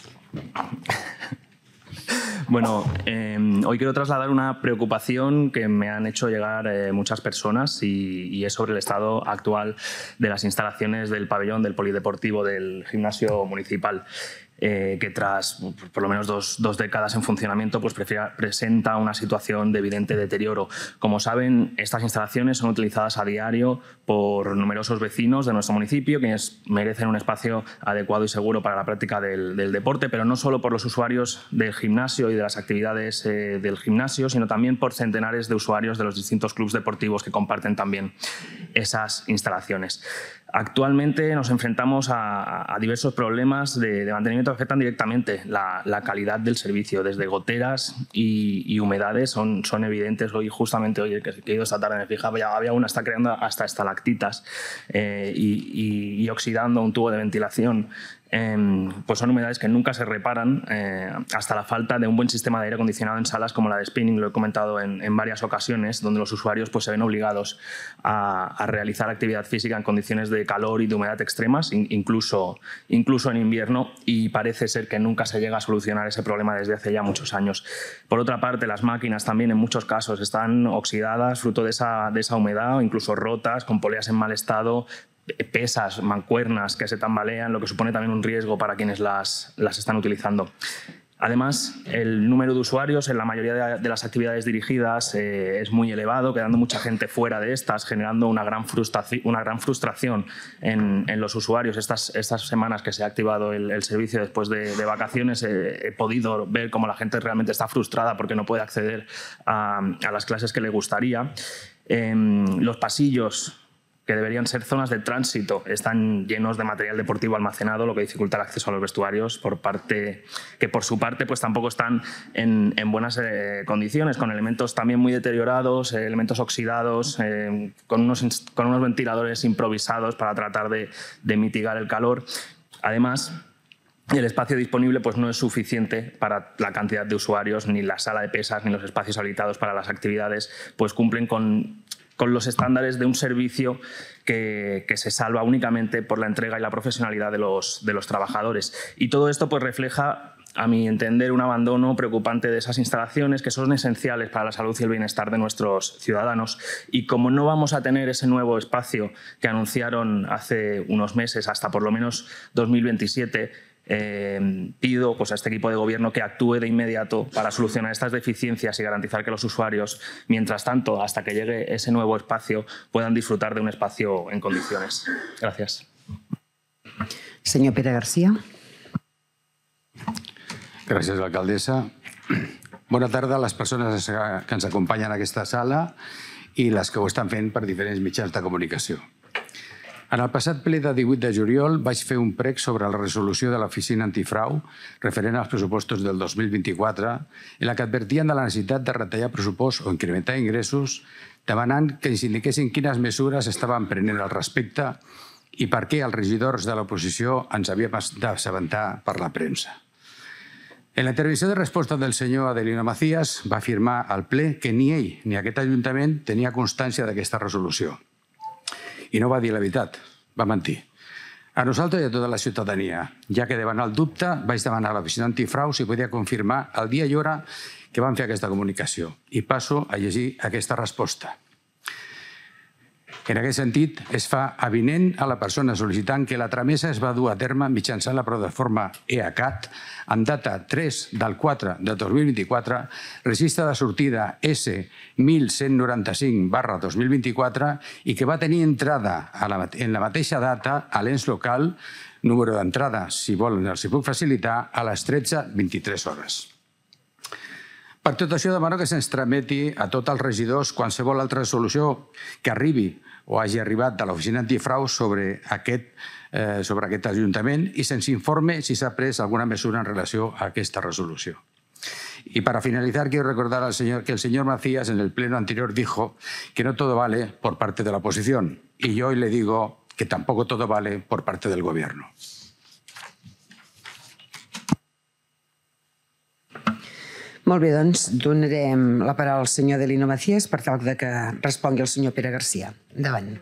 Bueno, hoy quiero trasladar una preocupación que me han hecho llegar muchas personas y es sobre el estado actual de las instalaciones del pabellón del polideportivo del gimnasio municipal. Que tras por lo menos dos décadas en funcionamiento pues presenta una situación de evidente deterioro. Como saben, estas instalaciones son utilizadas a diario por numerosos vecinos de nuestro municipio, quienes merecen un espacio adecuado y seguro para la práctica del deporte, pero no solo por los usuarios del gimnasio y de las actividades del gimnasio, sino también por centenares de usuarios de los distintos clubes deportivos que comparten también esas instalaciones. Actualmente nos enfrentamos a diversos problemas de mantenimiento que afectan directamente la calidad del servicio, desde goteras y humedades son evidentes. Justamente hoy que he ido esta tarde me fijaba, había una que está creando hasta estalactitas y oxidando un tubo de ventilación. Pues son humedades que nunca se reparan hasta la falta de un buen sistema de aire acondicionado en salas como la de spinning, lo he comentado en varias ocasiones, donde los usuarios pues se ven obligados a realizar actividad física en condiciones de calor y de humedad extremas, incluso en invierno, y parece ser que nunca se llega a solucionar ese problema desde hace ya muchos años. Por otra parte, las máquinas también en muchos casos están oxidadas fruto de esa humedad o incluso rotas, con poleas en mal estado, pesas, mancuernas que se tambalean, lo que supone también un riesgo para quienes las están utilizando. Además, el número de usuarios en la mayoría de las actividades dirigidas es muy elevado, quedando mucha gente fuera de estas, generando una gran frustración en los usuarios. Estas semanas que se ha activado el servicio después de vacaciones, he podido ver cómo la gente realmente está frustrada porque no puede acceder a las clases que le gustaría. Los pasillos, que deberían ser zonas de tránsito, están llenos de material deportivo almacenado, lo que dificulta el acceso a los vestuarios, que por su parte pues tampoco están en buenas condiciones, con elementos también muy deteriorados, elementos oxidados, con unos ventiladores improvisados para tratar de mitigar el calor. Además, el espacio disponible pues no es suficiente para la cantidad de usuarios, ni la sala de pesas, ni los espacios habilitados para las actividades, pues cumplen con los estándares de un servicio que se salva únicamente por la entrega y la profesionalidad de los trabajadores. Y todo esto pues refleja, a mi entender, un abandono preocupante de esas instalaciones que son esenciales para la salud y el bienestar de nuestros ciudadanos. Y como no vamos a tener ese nuevo espacio que anunciaron hace unos meses, hasta por lo menos 2027, pido pues, a este equipo de gobierno que actúe de inmediato para solucionar estas deficiencias y garantizar que los usuarios, mientras tanto, hasta que llegue ese nuevo espacio, puedan disfrutar de un espacio en condiciones. Gràcies. Senyor Pere Garcia. Gràcies, alcaldessa. Bona tarda a les persones que ens acompanyen a aquesta sala i les que ho estan fent per diferents mitjans de comunicació. En el passat ple de 18 de juliol vaig fer un prec sobre la resolució de l'Oficina Antifrau referent als pressupostos del 2024 en la que advertien de la necessitat de retallar pressupost o incrementar ingressos, demanant que ens indiquessin quines mesures estaven prenent al respecte i per què els regidors de l'oposició ens havíem d'assabentar per la premsa. En la intervenció de resposta del senyor Adelino Macías va afirmar al ple que ni ell ni aquest Ajuntament tenia constància d'aquesta resolució. I no va dir la veritat, va mentir. A nosaltres i a tota la ciutadania, ja que davant el dubte vaig demanar a l'Oficina Antifrau si podia confirmar el dia i hora que van fer aquesta comunicació. I passo a llegir aquesta resposta. En aquest sentit, es fa avinent a la persona sol·licitant que la tramesa es va dur a terme mitjançant la plataforma EACAT en data 3 del 4 de 2024, registre de sortida S1195/2024 i que va tenir entrada en la mateixa data a l'ens local, número d'entrada, si volen els hi puc facilitar, a les 13:23 hores. Per tot això demano que se'ns trameti a tots els regidors qualsevol altra resolució que arribi o hagi arribat de l'Oficina Antifrau sobre aquest Ajuntament i se'ns informe si s'ha pres alguna mesura en relació a aquesta resolució. Y para finalizar, quiero recordar que el señor Macías en el pleno anterior dijo que no todo vale por parte de la oposición. Y yo hoy le digo que tampoco todo vale por parte del Gobierno. Molt bé, doncs donarem la paraula al senyor Adelino Macías per tal que respongui el senyor Pere Garcia. Endavant.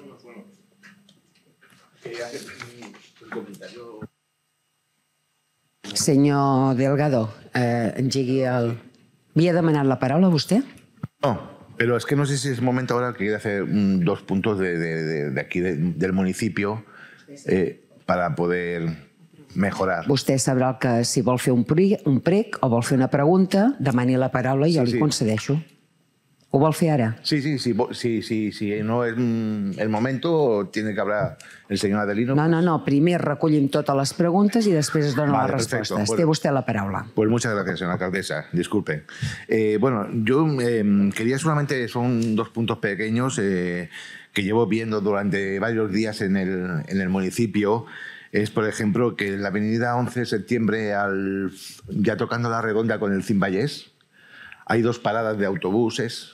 Senyor Delgado, engegui el... ¿Havia demanat la paraula vostè? No, pero es que no sé si es momento ahora que quiere hacer 2 puntos de aquí, del municipio, para poder mejorar. Vostè sabrà que si vol fer un prec o vol fer una pregunta, demani la paraula i jo li concedeixo. Ho vol fer ara? Sí, no es el momento, tiene que hablar el señor Adelino. No, primer recollim totes les preguntes i després es donen les respostes. Té vostè la paraula. Pues muchas gracias, señora alcaldesa. Disculpe. Bueno, yo quería solamente, son 2 puntos pequeños que llevo viendo durante varios días en el municipio. Es, por ejemplo, que en la avenida 11 de septiembre, ya tocando la redonda con el Cimballés, hay 2 paradas de autobuses.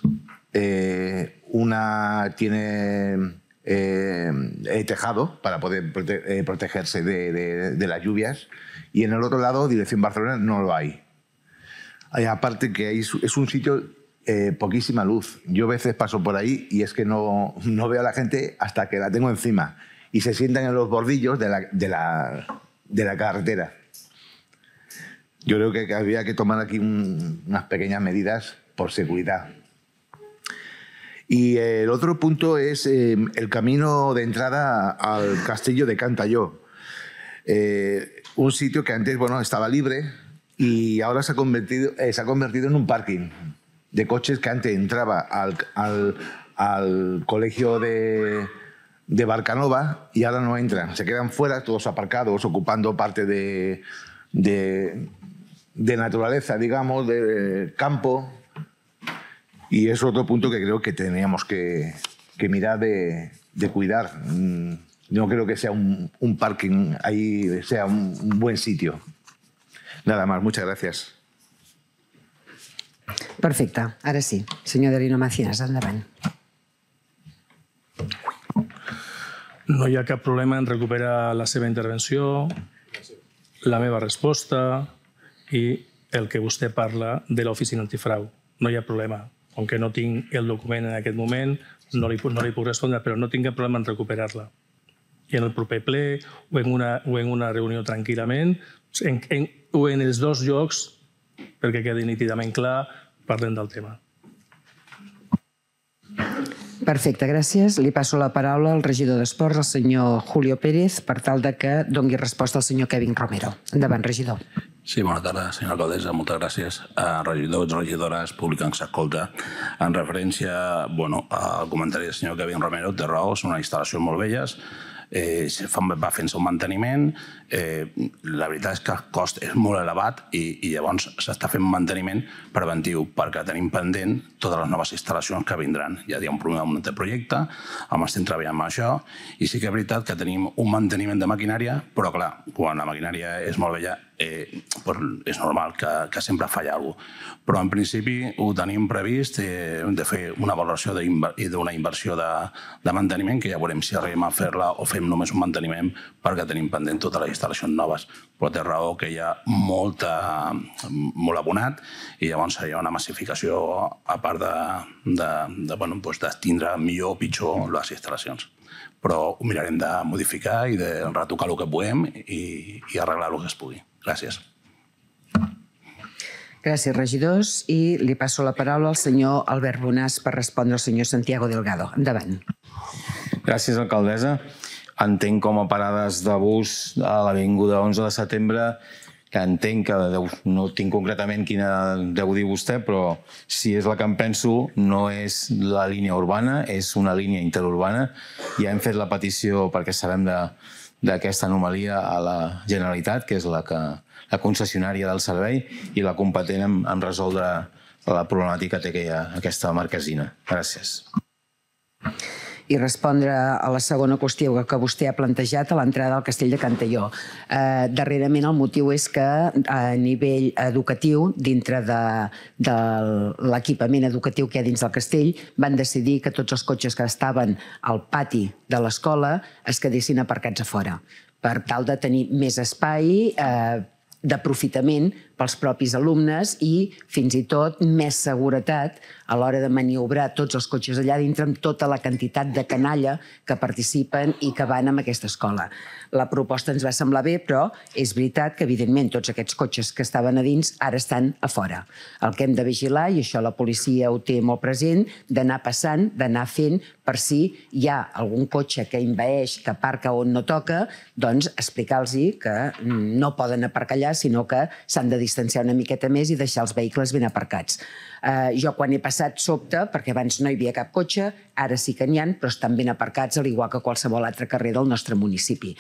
Una tiene tejado para poder protegerse de las lluvias y en el otro lado, dirección Barcelona, no lo hay. Aparte que es un sitio poquísima luz. Yo a veces paso por ahí y es que no veo a la gente hasta que la tengo encima y se sientan en los bordillos de la carretera. Yo creo que habría que tomar aquí unas pequeñas medidas por seguridad. Y el otro punto es el camino de entrada al castillo de Cantalló. Un sitio que antes estaba libre y ahora se ha convertido en un parking de coches que antes entraba al colegio de Barcanova y ahora no entran. Se quedan fuera, todos aparcados, ocupando parte de naturaleza, digamos, de campo. Y es otro punto que creo que teníamos que mirar de cuidar. No creo que sea un parking ahí, sea un buen sitio. Nada más, muchas gracias. Perfecte, ara sí. Senyor Adelino Macías, endavant. No hi ha cap problema en recuperar la seva intervenció, la meva resposta i el que vostè parla de l'oficina antifrau. No hi ha problema. Com que no tinc el document en aquest moment, no li puc respondre, però no tinc cap problema en recuperar-la. I en el proper ple o en una reunió tranquil·lament, o en els 2 llocs, perquè quedi nítidament clar, parlem del tema. Perfecte, gràcies. Li passo la paraula al regidor d'Esports, el senyor Julio Pérez, per tal que doni resposta al senyor Kevin Romero. Endavant, regidor. Sí, bona tarda, senyora alcaldessa. Moltes gràcies a regidors, regidores, públic que ens escolta. En referència al comentari del senyor Kevin Romero, té raó, són unes instal·lacions molt velles, va fent-se un manteniment, la veritat és que el cost és molt elevat i llavors s'està fent un manteniment preventiu perquè tenim pendent totes les noves instal·lacions que vindran. Ja hi ha un projecte, estem treballant amb això i sí que és veritat que tenim un manteniment de maquinària, però clar, quan la maquinària és molt vella és normal que sempre falla alguna cosa. Però en principi ho tenim previst de fer una valoració d'una inversió de manteniment que ja veurem si arribem a fer-la o fem només un manteniment perquè tenim pendent totes les instal·lacions noves. Però té raó que hi ha molt abonat i llavors seria una massificació a part d'estindre millor o pitjor les instal·lacions. Però ho mirarem de modificar i de retocar el que puguem i arreglar el que es pugui. Gràcies. Gràcies, regidors. I li passo la paraula al senyor Albert Bonàs per respondre al senyor Santiago Delgado. Endavant. Gràcies, alcaldessa. Entenc com a parades de bus a l'avinguda 11 de setembre, que entenc que no tinc concretament quina deu dir vostè, però si és la que em penso, no és la línia urbana, és una línia interurbana. Ja hem fet la petició perquè sabem d'aquesta anomalia a la Generalitat, que és la concessionària del servei i la competent en resoldre la problemàtica que té aquesta marquesina. Gràcies. I respondre a la segona qüestió que vostè ha plantejat a l'entrada al Castell de Cantalló. Darrerament el motiu és que a nivell educatiu, dintre de l'equipament educatiu que hi ha dins del castell, van decidir que tots els cotxes que estaven al pati de l'escola es quedessin aparcats a fora, per tal de tenir més espai d'aprofitament pels propis alumnes i fins i tot més seguretat a l'hora de maniobrar tots els cotxes allà dintre amb tota la quantitat de canalla que participen i que van a aquesta escola. La proposta ens va semblar bé, però és veritat que, evidentment, tots aquests cotxes que estaven a dins ara estan a fora. El que hem de vigilar, i això la policia ho té molt present, d'anar passant, d'anar fent, per si hi ha algun cotxe que envaeix, que aparca on no toca, doncs explicar-los que no poden aparcar allà, sinó que s'han de distanciar una miqueta més i deixar els vehicles ben aparcats. Jo quan he passat sobte, perquè abans no hi havia cap cotxe, ara sí que n'hi ha, però estan ben aparcats, al igual que qualsevol altre carrer del nostre municipi.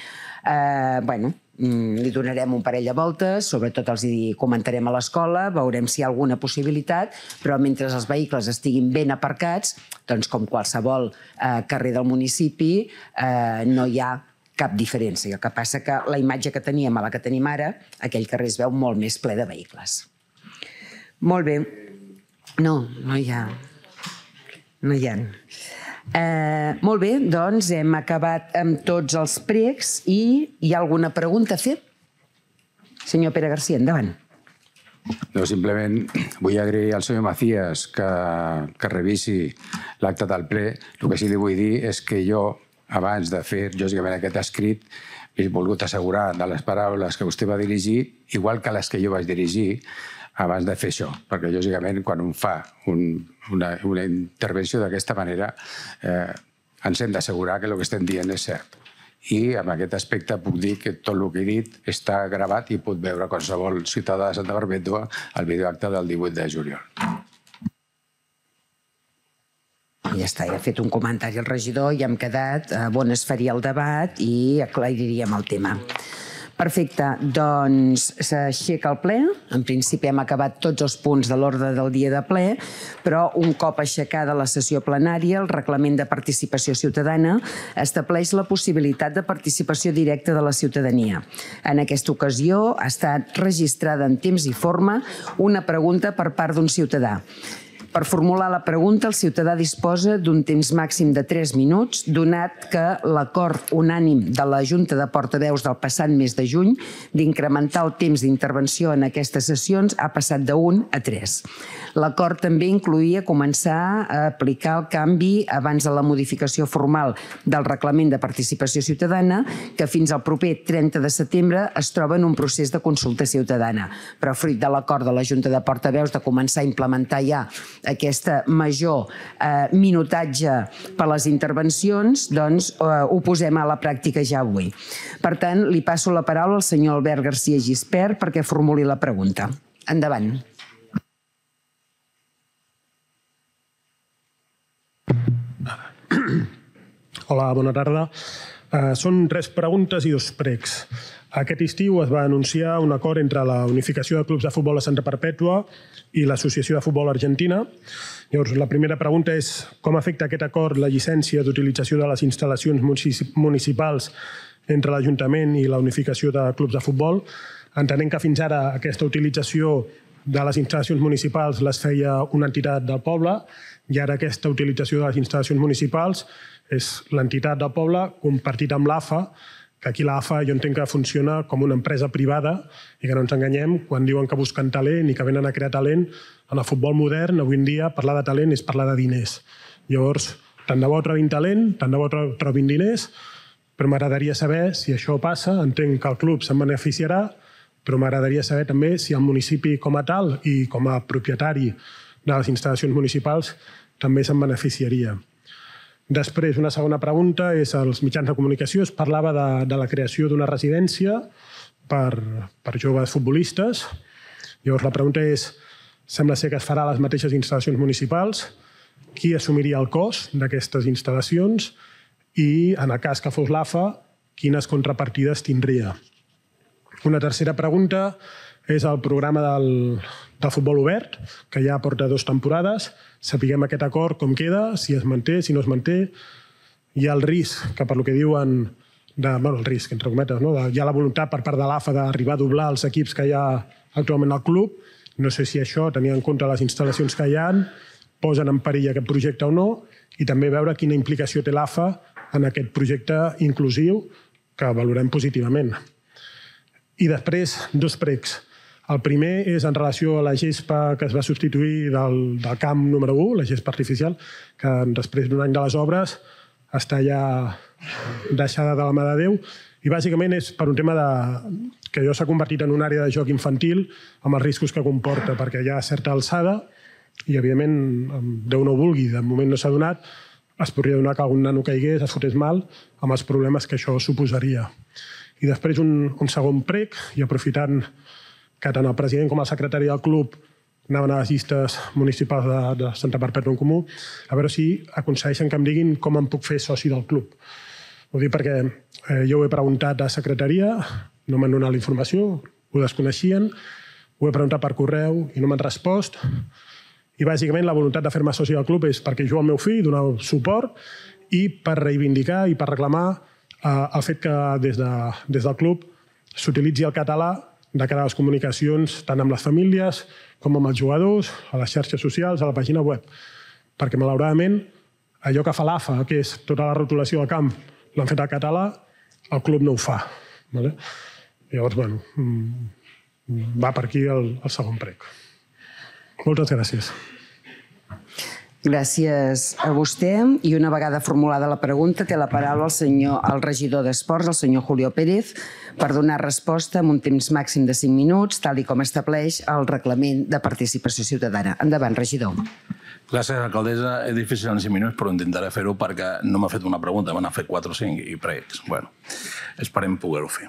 Li donarem un parell de voltes, sobretot els hi comentarem a l'escola, veurem si hi ha alguna possibilitat, però mentre els vehicles estiguin ben aparcats, doncs com qualsevol carrer del municipi, no hi ha cap diferència. El que passa que la imatge que teníem a la que tenim ara, aquell carrer es veu molt més ple de vehicles. Molt bé. No hi ha. No hi ha. Molt bé, doncs hem acabat amb tots els pregs i hi ha alguna pregunta a fer? Senyor Pere García, endavant. No, simplement vull agrair al senyor Macías que revisi l'acte del ple. El que sí li vull dir és que jo, abans de fer, lògicament, aquest escrit, he volgut assegurar de les paraules que vostè va dirigir, igual que les que jo vaig dirigir, abans de fer això, perquè lògicament quan un fa una intervenció d'aquesta manera ens hem d'assegurar que el que estem dient és cert. I en aquest aspecte puc dir que tot el que he dit està gravat i pot veure qualsevol ciutadà de Santa Perpètua el videoacte del 18 de juliol. Ja està, ja ha fet un comentari al regidor i hem quedat on es faria el debat i aclariríem el tema. Perfecte, doncs s'aixeca el ple. En principi hem acabat tots els punts de l'ordre del dia de ple, però un cop aixecada la sessió plenària, el reglament de participació ciutadana estableix la possibilitat de participació directa de la ciutadania. En aquesta ocasió ha estat registrada en temps i forma una pregunta per part d'un ciutadà. Per formular la pregunta, el ciutadà disposa d'un temps màxim de 3 minuts, donat que l'acord unànim de la Junta de Portaveus del passat mes de juny d'incrementar el temps d'intervenció en aquestes sessions ha passat de 1 a 3. L'acord també incloïa començar a aplicar el canvi abans de la modificació formal del reglament de participació ciutadana, que fins al proper 30 de setembre es troba en un procés de consulta ciutadana. Però fruit de l'acord de la Junta de Portaveus de començar a implementar ja aquesta major minutatge per les intervencions, doncs ho posem a la pràctica ja avui. Per tant, li passo la paraula al senyor Albert García Gispert perquè formuli la pregunta. Endavant. Hola, bona tarda. Són 3 preguntes i 2 pregs. Aquest estiu es va anunciar un acord entre la Unificació de Clubs de Futbol de Santa Perpètua i l'Associació de Futbol Argentina. Llavors, la primera pregunta és com afecta aquest acord la llicència d'utilització de les instal·lacions municipals entre l'Ajuntament i la Unificació de Clubs de Futbol, entenent que fins ara aquesta utilització de les instal·lacions municipals les feia una entitat del poble i ara aquesta utilització de les instal·lacions municipals és l'entitat del poble compartida amb l'AFA, que aquí l'AFA jo entenc que funciona com una empresa privada i que no ens enganyem quan diuen que busquen talent i que venen a crear talent. En el futbol modern, avui en dia, parlar de talent és parlar de diners. Llavors, tant de bo trobin talent, tant de bo trobin diners, però m'agradaria saber si això passa. Entenc que el club se'n beneficiarà, però m'agradaria saber també si el municipi com a tal i com a propietari de les instal·lacions municipals també se'n beneficiaria. Després, una segona pregunta és als mitjans de comunicació. Es parlava de la creació d'una residència per joves futbolistes. Llavors, la pregunta és, sembla ser que es farà a les mateixes instal·lacions municipals. Qui assumiria el cost d'aquestes instal·lacions? I, en el cas que fos l'AFA, quines contrapartides tindria. Una tercera pregunta és el programa del futbol obert, que ja porta 2 temporades. Sapiguem aquest acord com queda, si es manté, si no es manté. Hi ha el risc, que per lo que diuen, el risc, entre cometes, hi ha la voluntat per part de l'AFA d'arribar a doblar els equips que hi ha actualment al club. No sé si això, tenint en compte les instal·lacions que hi ha, posen en perill aquest projecte o no, i també veure quina implicació té l'AFA en aquest projecte inclusiu que valorem positivament. I després, 2 pregs. El primer és en relació a la gespa que es va substituir del camp número 1, la gespa artificial, que després d'un any de les obres està ja deixada de la mà de Déu. I bàsicament és per un tema que allò s'ha convertit en una àrea de joc infantil amb els riscos que comporta, perquè hi ha certa alçada i, evidentment, Déu no vulgui, de moment no s'ha donat, es podria donar que algun nano caigués, es fotés mal, amb els problemes que això suposaria. I després un segon prec, i aprofitant que tant el president com el secretari del club anaven a les llistes municipals de Santa Perpètua en Comú, a veure si aconsegueixen que em diguin com em puc fer soci del club. Ho dic perquè jo ho he preguntat a secretaria, no m'han donat la informació, ho desconeixien, ho he preguntat per correu i no m'han respost. I bàsicament la voluntat de fer-me soci del club és perquè jo al meu fill donar suport i per reivindicar i per reclamar el fet que des del club s'utilitzi el català de cara a les comunicacions tant amb les famílies com amb els jugadors, a les xarxes socials, a la pàgina web. Perquè, malauradament, allò que fa l'AFA, que és tota la rotulació del camp, l'han fet al català, el club no ho fa. Llavors, va per aquí el segon prec. Moltes gràcies. Gràcies a vostè. I una vegada formulada la pregunta, té la paraula el regidor d'Esports, el senyor Julio Pérez, per donar resposta en un temps màxim de 5 minuts, tal com estableix el reglament de participació ciutadana. Endavant, regidor. Gràcies, alcaldessa. És difícil en 5 minuts, però intentaré fer-ho perquè no m'ha fet una pregunta, me n'ha fet 4 o 5 i pregs. Esperem poder-ho fer.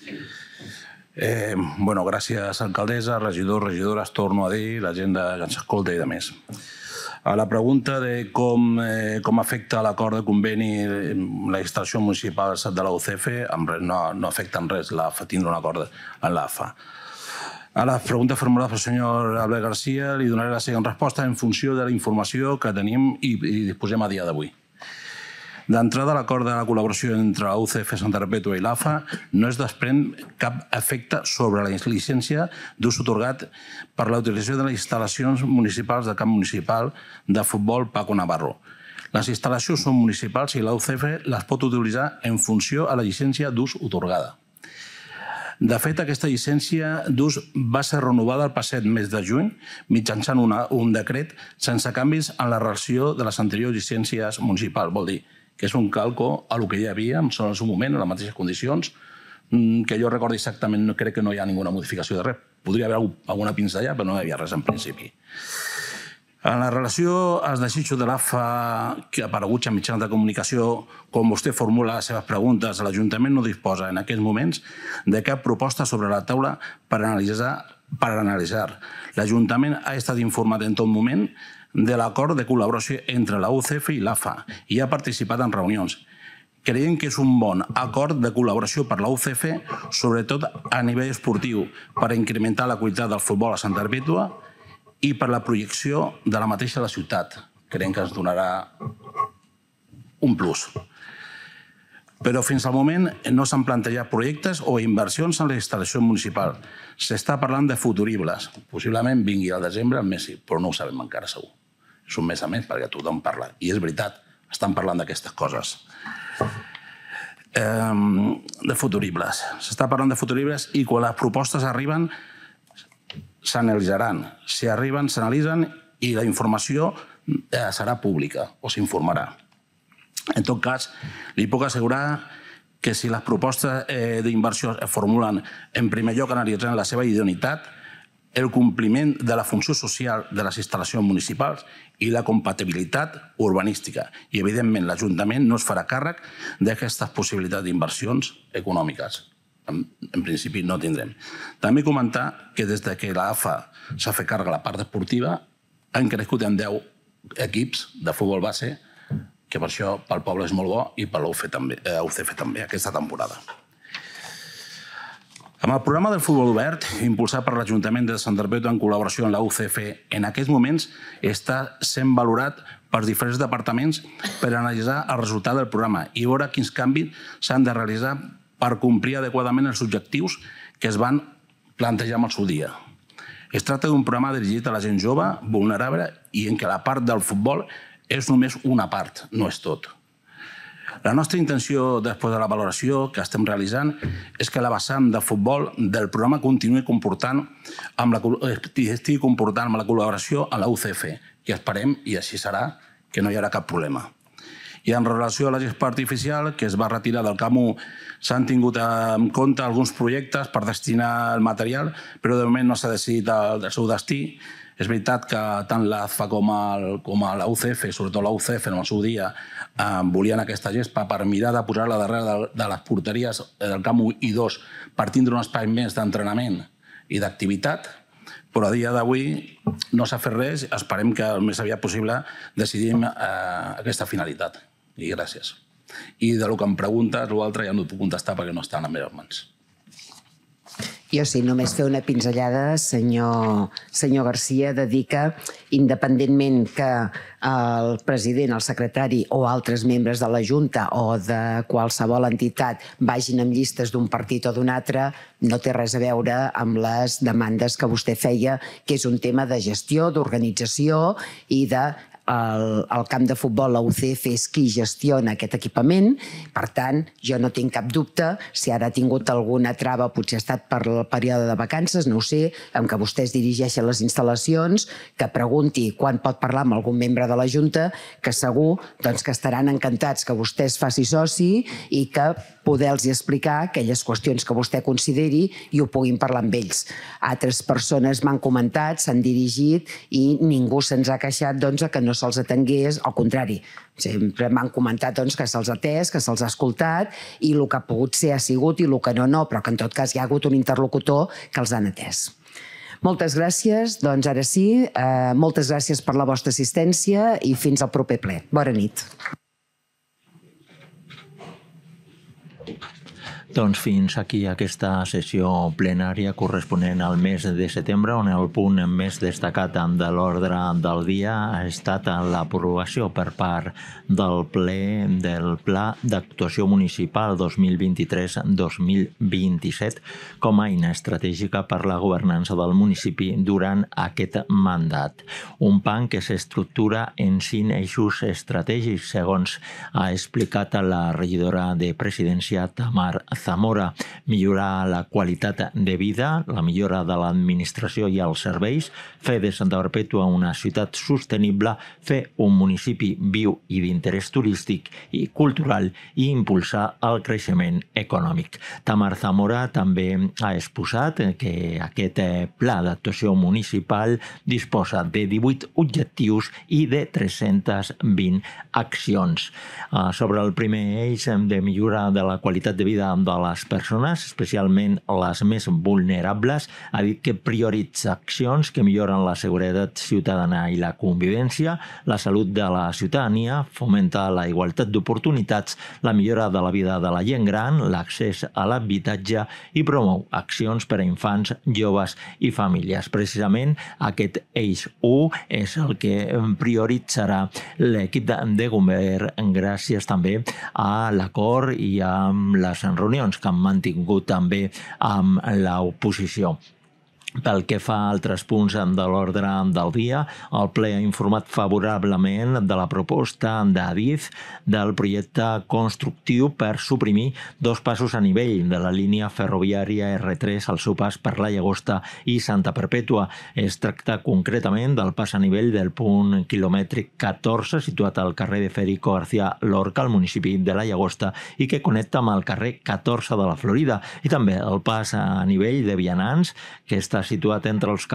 Gràcies, alcaldessa, regidors, regidores, torno a dir, la gent que ens escolta i de més. A la pregunta de com afecta l'acord de conveni la instal·lació municipal de la UCF, no afecta en res tindre un acord en l'AFA. A la pregunta formulada pel senyor Albert García li donaré la següent resposta en funció de la informació que tenim i disposem a dia d'avui. D'entrada, l'acord de la col·laboració entre la UCF Santa Perpètua i l'AFA no es desprèn cap efecte sobre la llicència d'ús atorgat per la utilització de les instal·lacions municipals del camp municipal de futbol Paco Navarro. Les instal·lacions són municipals i la UCF les pot utilitzar en funció a la llicència d'ús atorgada. De fet, aquesta llicència d'ús va ser renovada el passat mes de juny mitjançant un decret sense canvis en la relació de les anteriors llicències municipals. Vol dir que és un calco a lo que hi havia en el seu moment, en les mateixes condicions, que jo recordo exactament, crec que no hi ha ninguna modificació de res. Podria haver alguna pinzellada, però no hi havia res en principi. En la relació als desitjos de l'AFA que ha aparegut a mitjans de comunicació, com vostè formula les seves preguntes, l'Ajuntament no disposa en aquests moments de cap proposta sobre la taula per analitzar. L'Ajuntament ha estat informat en tot moment de l'acord de col·laboració entre la UCF i l'AFA i ha participat en reunions. Creiem que és un bon acord de col·laboració per la UCF, sobretot a nivell esportiu, per incrementar la qualitat del futbol a Santa Perpètua i per la projecció de la mateixa a la ciutat. Creiem que ens donarà un plus. Però fins al moment no s'han plantejat projectes o inversions en la instal·lació municipal. S'està parlant de futuribles. Possiblement vingui al desembre amb Messi, però no ho sabem encara segur. És un mes a més perquè tothom parla. I és veritat, estan parlant d'aquestes coses. De futuribles. S'està parlant de futuribles i quan les propostes arriben s'analitzaran. Si arriben, s'analitzen i la informació serà pública o s'informarà. En tot cas, li puc assegurar que si les propostes d'inversió es formulen, en primer lloc analitzant la seva idoneïtat, el compliment de la funció social de les instal·lacions municipals i la compatibilitat urbanística. I, evidentment, l'Ajuntament no es farà càrrec d'aquestes possibilitats d'inversions econòmiques. En principi no tindrem. També comentar que des que l'AFA s'ha fet càrrec a la part esportiva han crescut en 10 equips de futbol base que per això pel poble és molt bo i per l'UCF també aquesta temporada. Amb el programa del futbol obert, impulsat per l'Ajuntament de Sant Perpètua en col·laboració amb la UCF, en aquests moments està sent valorat per diferents departaments per analitzar el resultat del programa i veure quins canvis s'han de realitzar per complir adequadament els objectius que es van plantejar en el seu dia. Es tracta d'un programa dirigit a la gent jove, vulnerable, i en què la part del futbol és només una part, no és tot. La nostra intenció, després de la valoració que estem realitzant, és que la vessant de futbol del programa estigui comportant amb la col·laboració a la UCF, i esperem, i així serà, que no hi haurà cap problema. I en relació a la gespa artificial, que es va retirar del CAMU, s'han tingut en compte alguns projectes per destinar el material, però de moment no s'ha decidit el seu destí. És veritat que tant l'AFA com la UCF, sobretot la UCF en el seu dia, volien aquesta gespa per mirar de posar-la darrere de les porteries del camp 1 i 2 per tindre un espai més d'entrenament i d'activitat, però a dia d'avui no s'ha fet res. Esperem que el més aviat possible decidim aquesta finalitat. I gràcies. I del que em preguntes, l'altre ja no et puc contestar perquè no està en les meves mans. Jo sí, només fer una pinzellada, senyor Garcia, de dir que, independentment que el president, el secretari o altres membres de la Junta o de qualsevol entitat vagin amb llistes d'un partit o d'un altre, no té res a veure amb les demandes que vostè feia, que és un tema de gestió, d'organització i de el camp de futbol, la UCF, és qui gestiona aquest equipament. Per tant, jo no tinc cap dubte. Si ara ha tingut alguna trava, potser ha estat per el període de vacances, no ho sé, amb què vostès dirigeixen les instal·lacions, que pregunti quan pot parlar amb algun membre de la Junta, que segur que estaran encantats que vostè es faci soci i que poder-los explicar aquelles qüestions que vostè consideri i ho puguin parlar amb ells. Altres persones m'han comentat, s'han dirigit i ningú se'ns ha queixat que no se'ls atengués, al contrari. Sempre m'han comentat que se'ls ha atès, que se'ls ha escoltat i el que ha pogut ser ha sigut i el que no, però que en tot cas hi ha hagut un interlocutor que els han atès. Moltes gràcies, doncs ara sí, moltes gràcies per la vostra assistència i fins al proper ple. Bona nit. Doncs fins aquí aquesta sessió plenària corresponent al mes de setembre, on el punt més destacat de l'ordre del dia ha estat l'aprovació per part del ple del Pla d'Actuació Municipal 2023-2027 com a eina estratègica per la governança del municipi durant aquest mandat. Un PAN que s'estructura en 5 eixos estratègics, segons ha explicat la regidora de Presidència, Tamar Zamora: millorar la qualitat de vida, la millora de l'administració i els serveis, fer de Santa Perpètua una ciutat sostenible, fer un municipi viu i d'interès turístic i cultural i impulsar el creixement econòmic. Tamar Zamora també ha exposat que aquest pla d'actuació municipal disposa de 18 objectius i de 320 accions. Sobre el primer eix de millora de la qualitat de vida de les persones, especialment les més vulnerables, ha dit que prioritza accions que milloren la seguretat ciutadana i la convivència, la salut de la ciutadania, fomenta la igualtat d'oportunitats, la millora de la vida de la gent gran, l'accés a l'habitatge i promou accions per a infants, joves i famílies. Precisament aquest eix 1 és el que prioritzarà l'equip de govern gràcies també a l'acord i a les reunions que han mantingut també amb l'oposició. Pel que fa a altres punts de l'ordre del dia, el ple ha informat favorablement de la proposta d'Adif del projecte constructiu per suprimir 2 passos a nivell de la línia ferroviària R3 al seu pas per la Llagosta i Santa Perpètua. Es tracta concretament del pas a nivell del punt quilomètric 14, situat al carrer de Federico García Lorca, al municipi de la Llagosta, i que connecta amb el carrer 14 de la Florida, i també el pas a nivell de Vianants, que està situat entre els carrers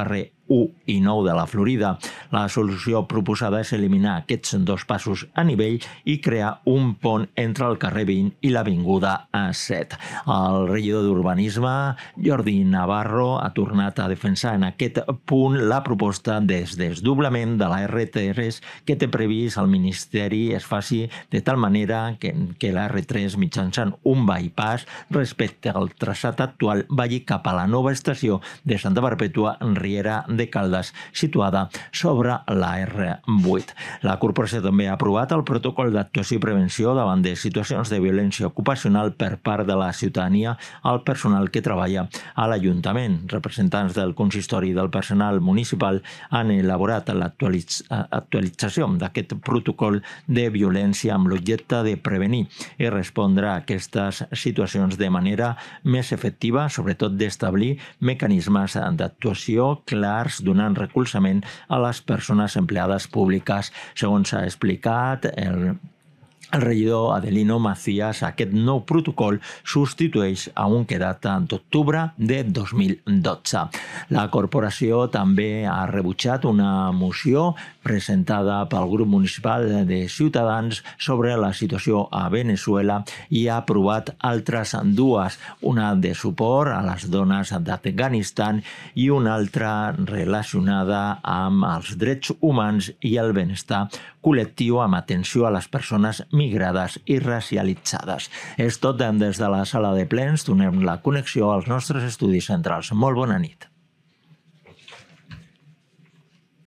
1 i 9 de la Florida. La solució proposada és eliminar aquests 2 passos a nivell i crear un pont entre el carrer 20 i l'avinguda A7. El regidor d'Urbanisme, Jordi Navarro, ha tornat a defensar en aquest punt la proposta des desdoblament de la R3 que té previst el Ministeri es faci de tal manera que la R3 mitjançant un bypass respecte al traçat actual vagi cap a la nova estació de Santa Perpètua en Riera de Caldes, situada sobre la R8. La corporació també ha aprovat el protocol d'actuació i prevenció davant de situacions de violència ocupacional per part de la ciutadania al personal que treballa a l'Ajuntament. Representants del consistori del personal municipal han elaborat l'actualització d'aquest protocol de violència amb l'objecte de prevenir i respondre a aquestes situacions de manera més efectiva, sobretot d'establir mecanismes d'actuació clars donant recolzament a les persones empleades públiques. Segons s'ha explicat, el regidor Adelino Macías, aquest nou protocol substitueix a un que data d'octubre de 2012. La corporació també ha rebutjat una moció presentada pel grup municipal de Ciutadans sobre la situació a Venezuela i ha aprovat altres 2, una de suport a les dones d'Afganistan i una altra relacionada amb els drets humans i el benestar col·lectiu amb atenció a les persones migrades i racialitzades. És tot des de la sala de plens. Donem la connexió als nostres estudis centrals. Molt bona nit.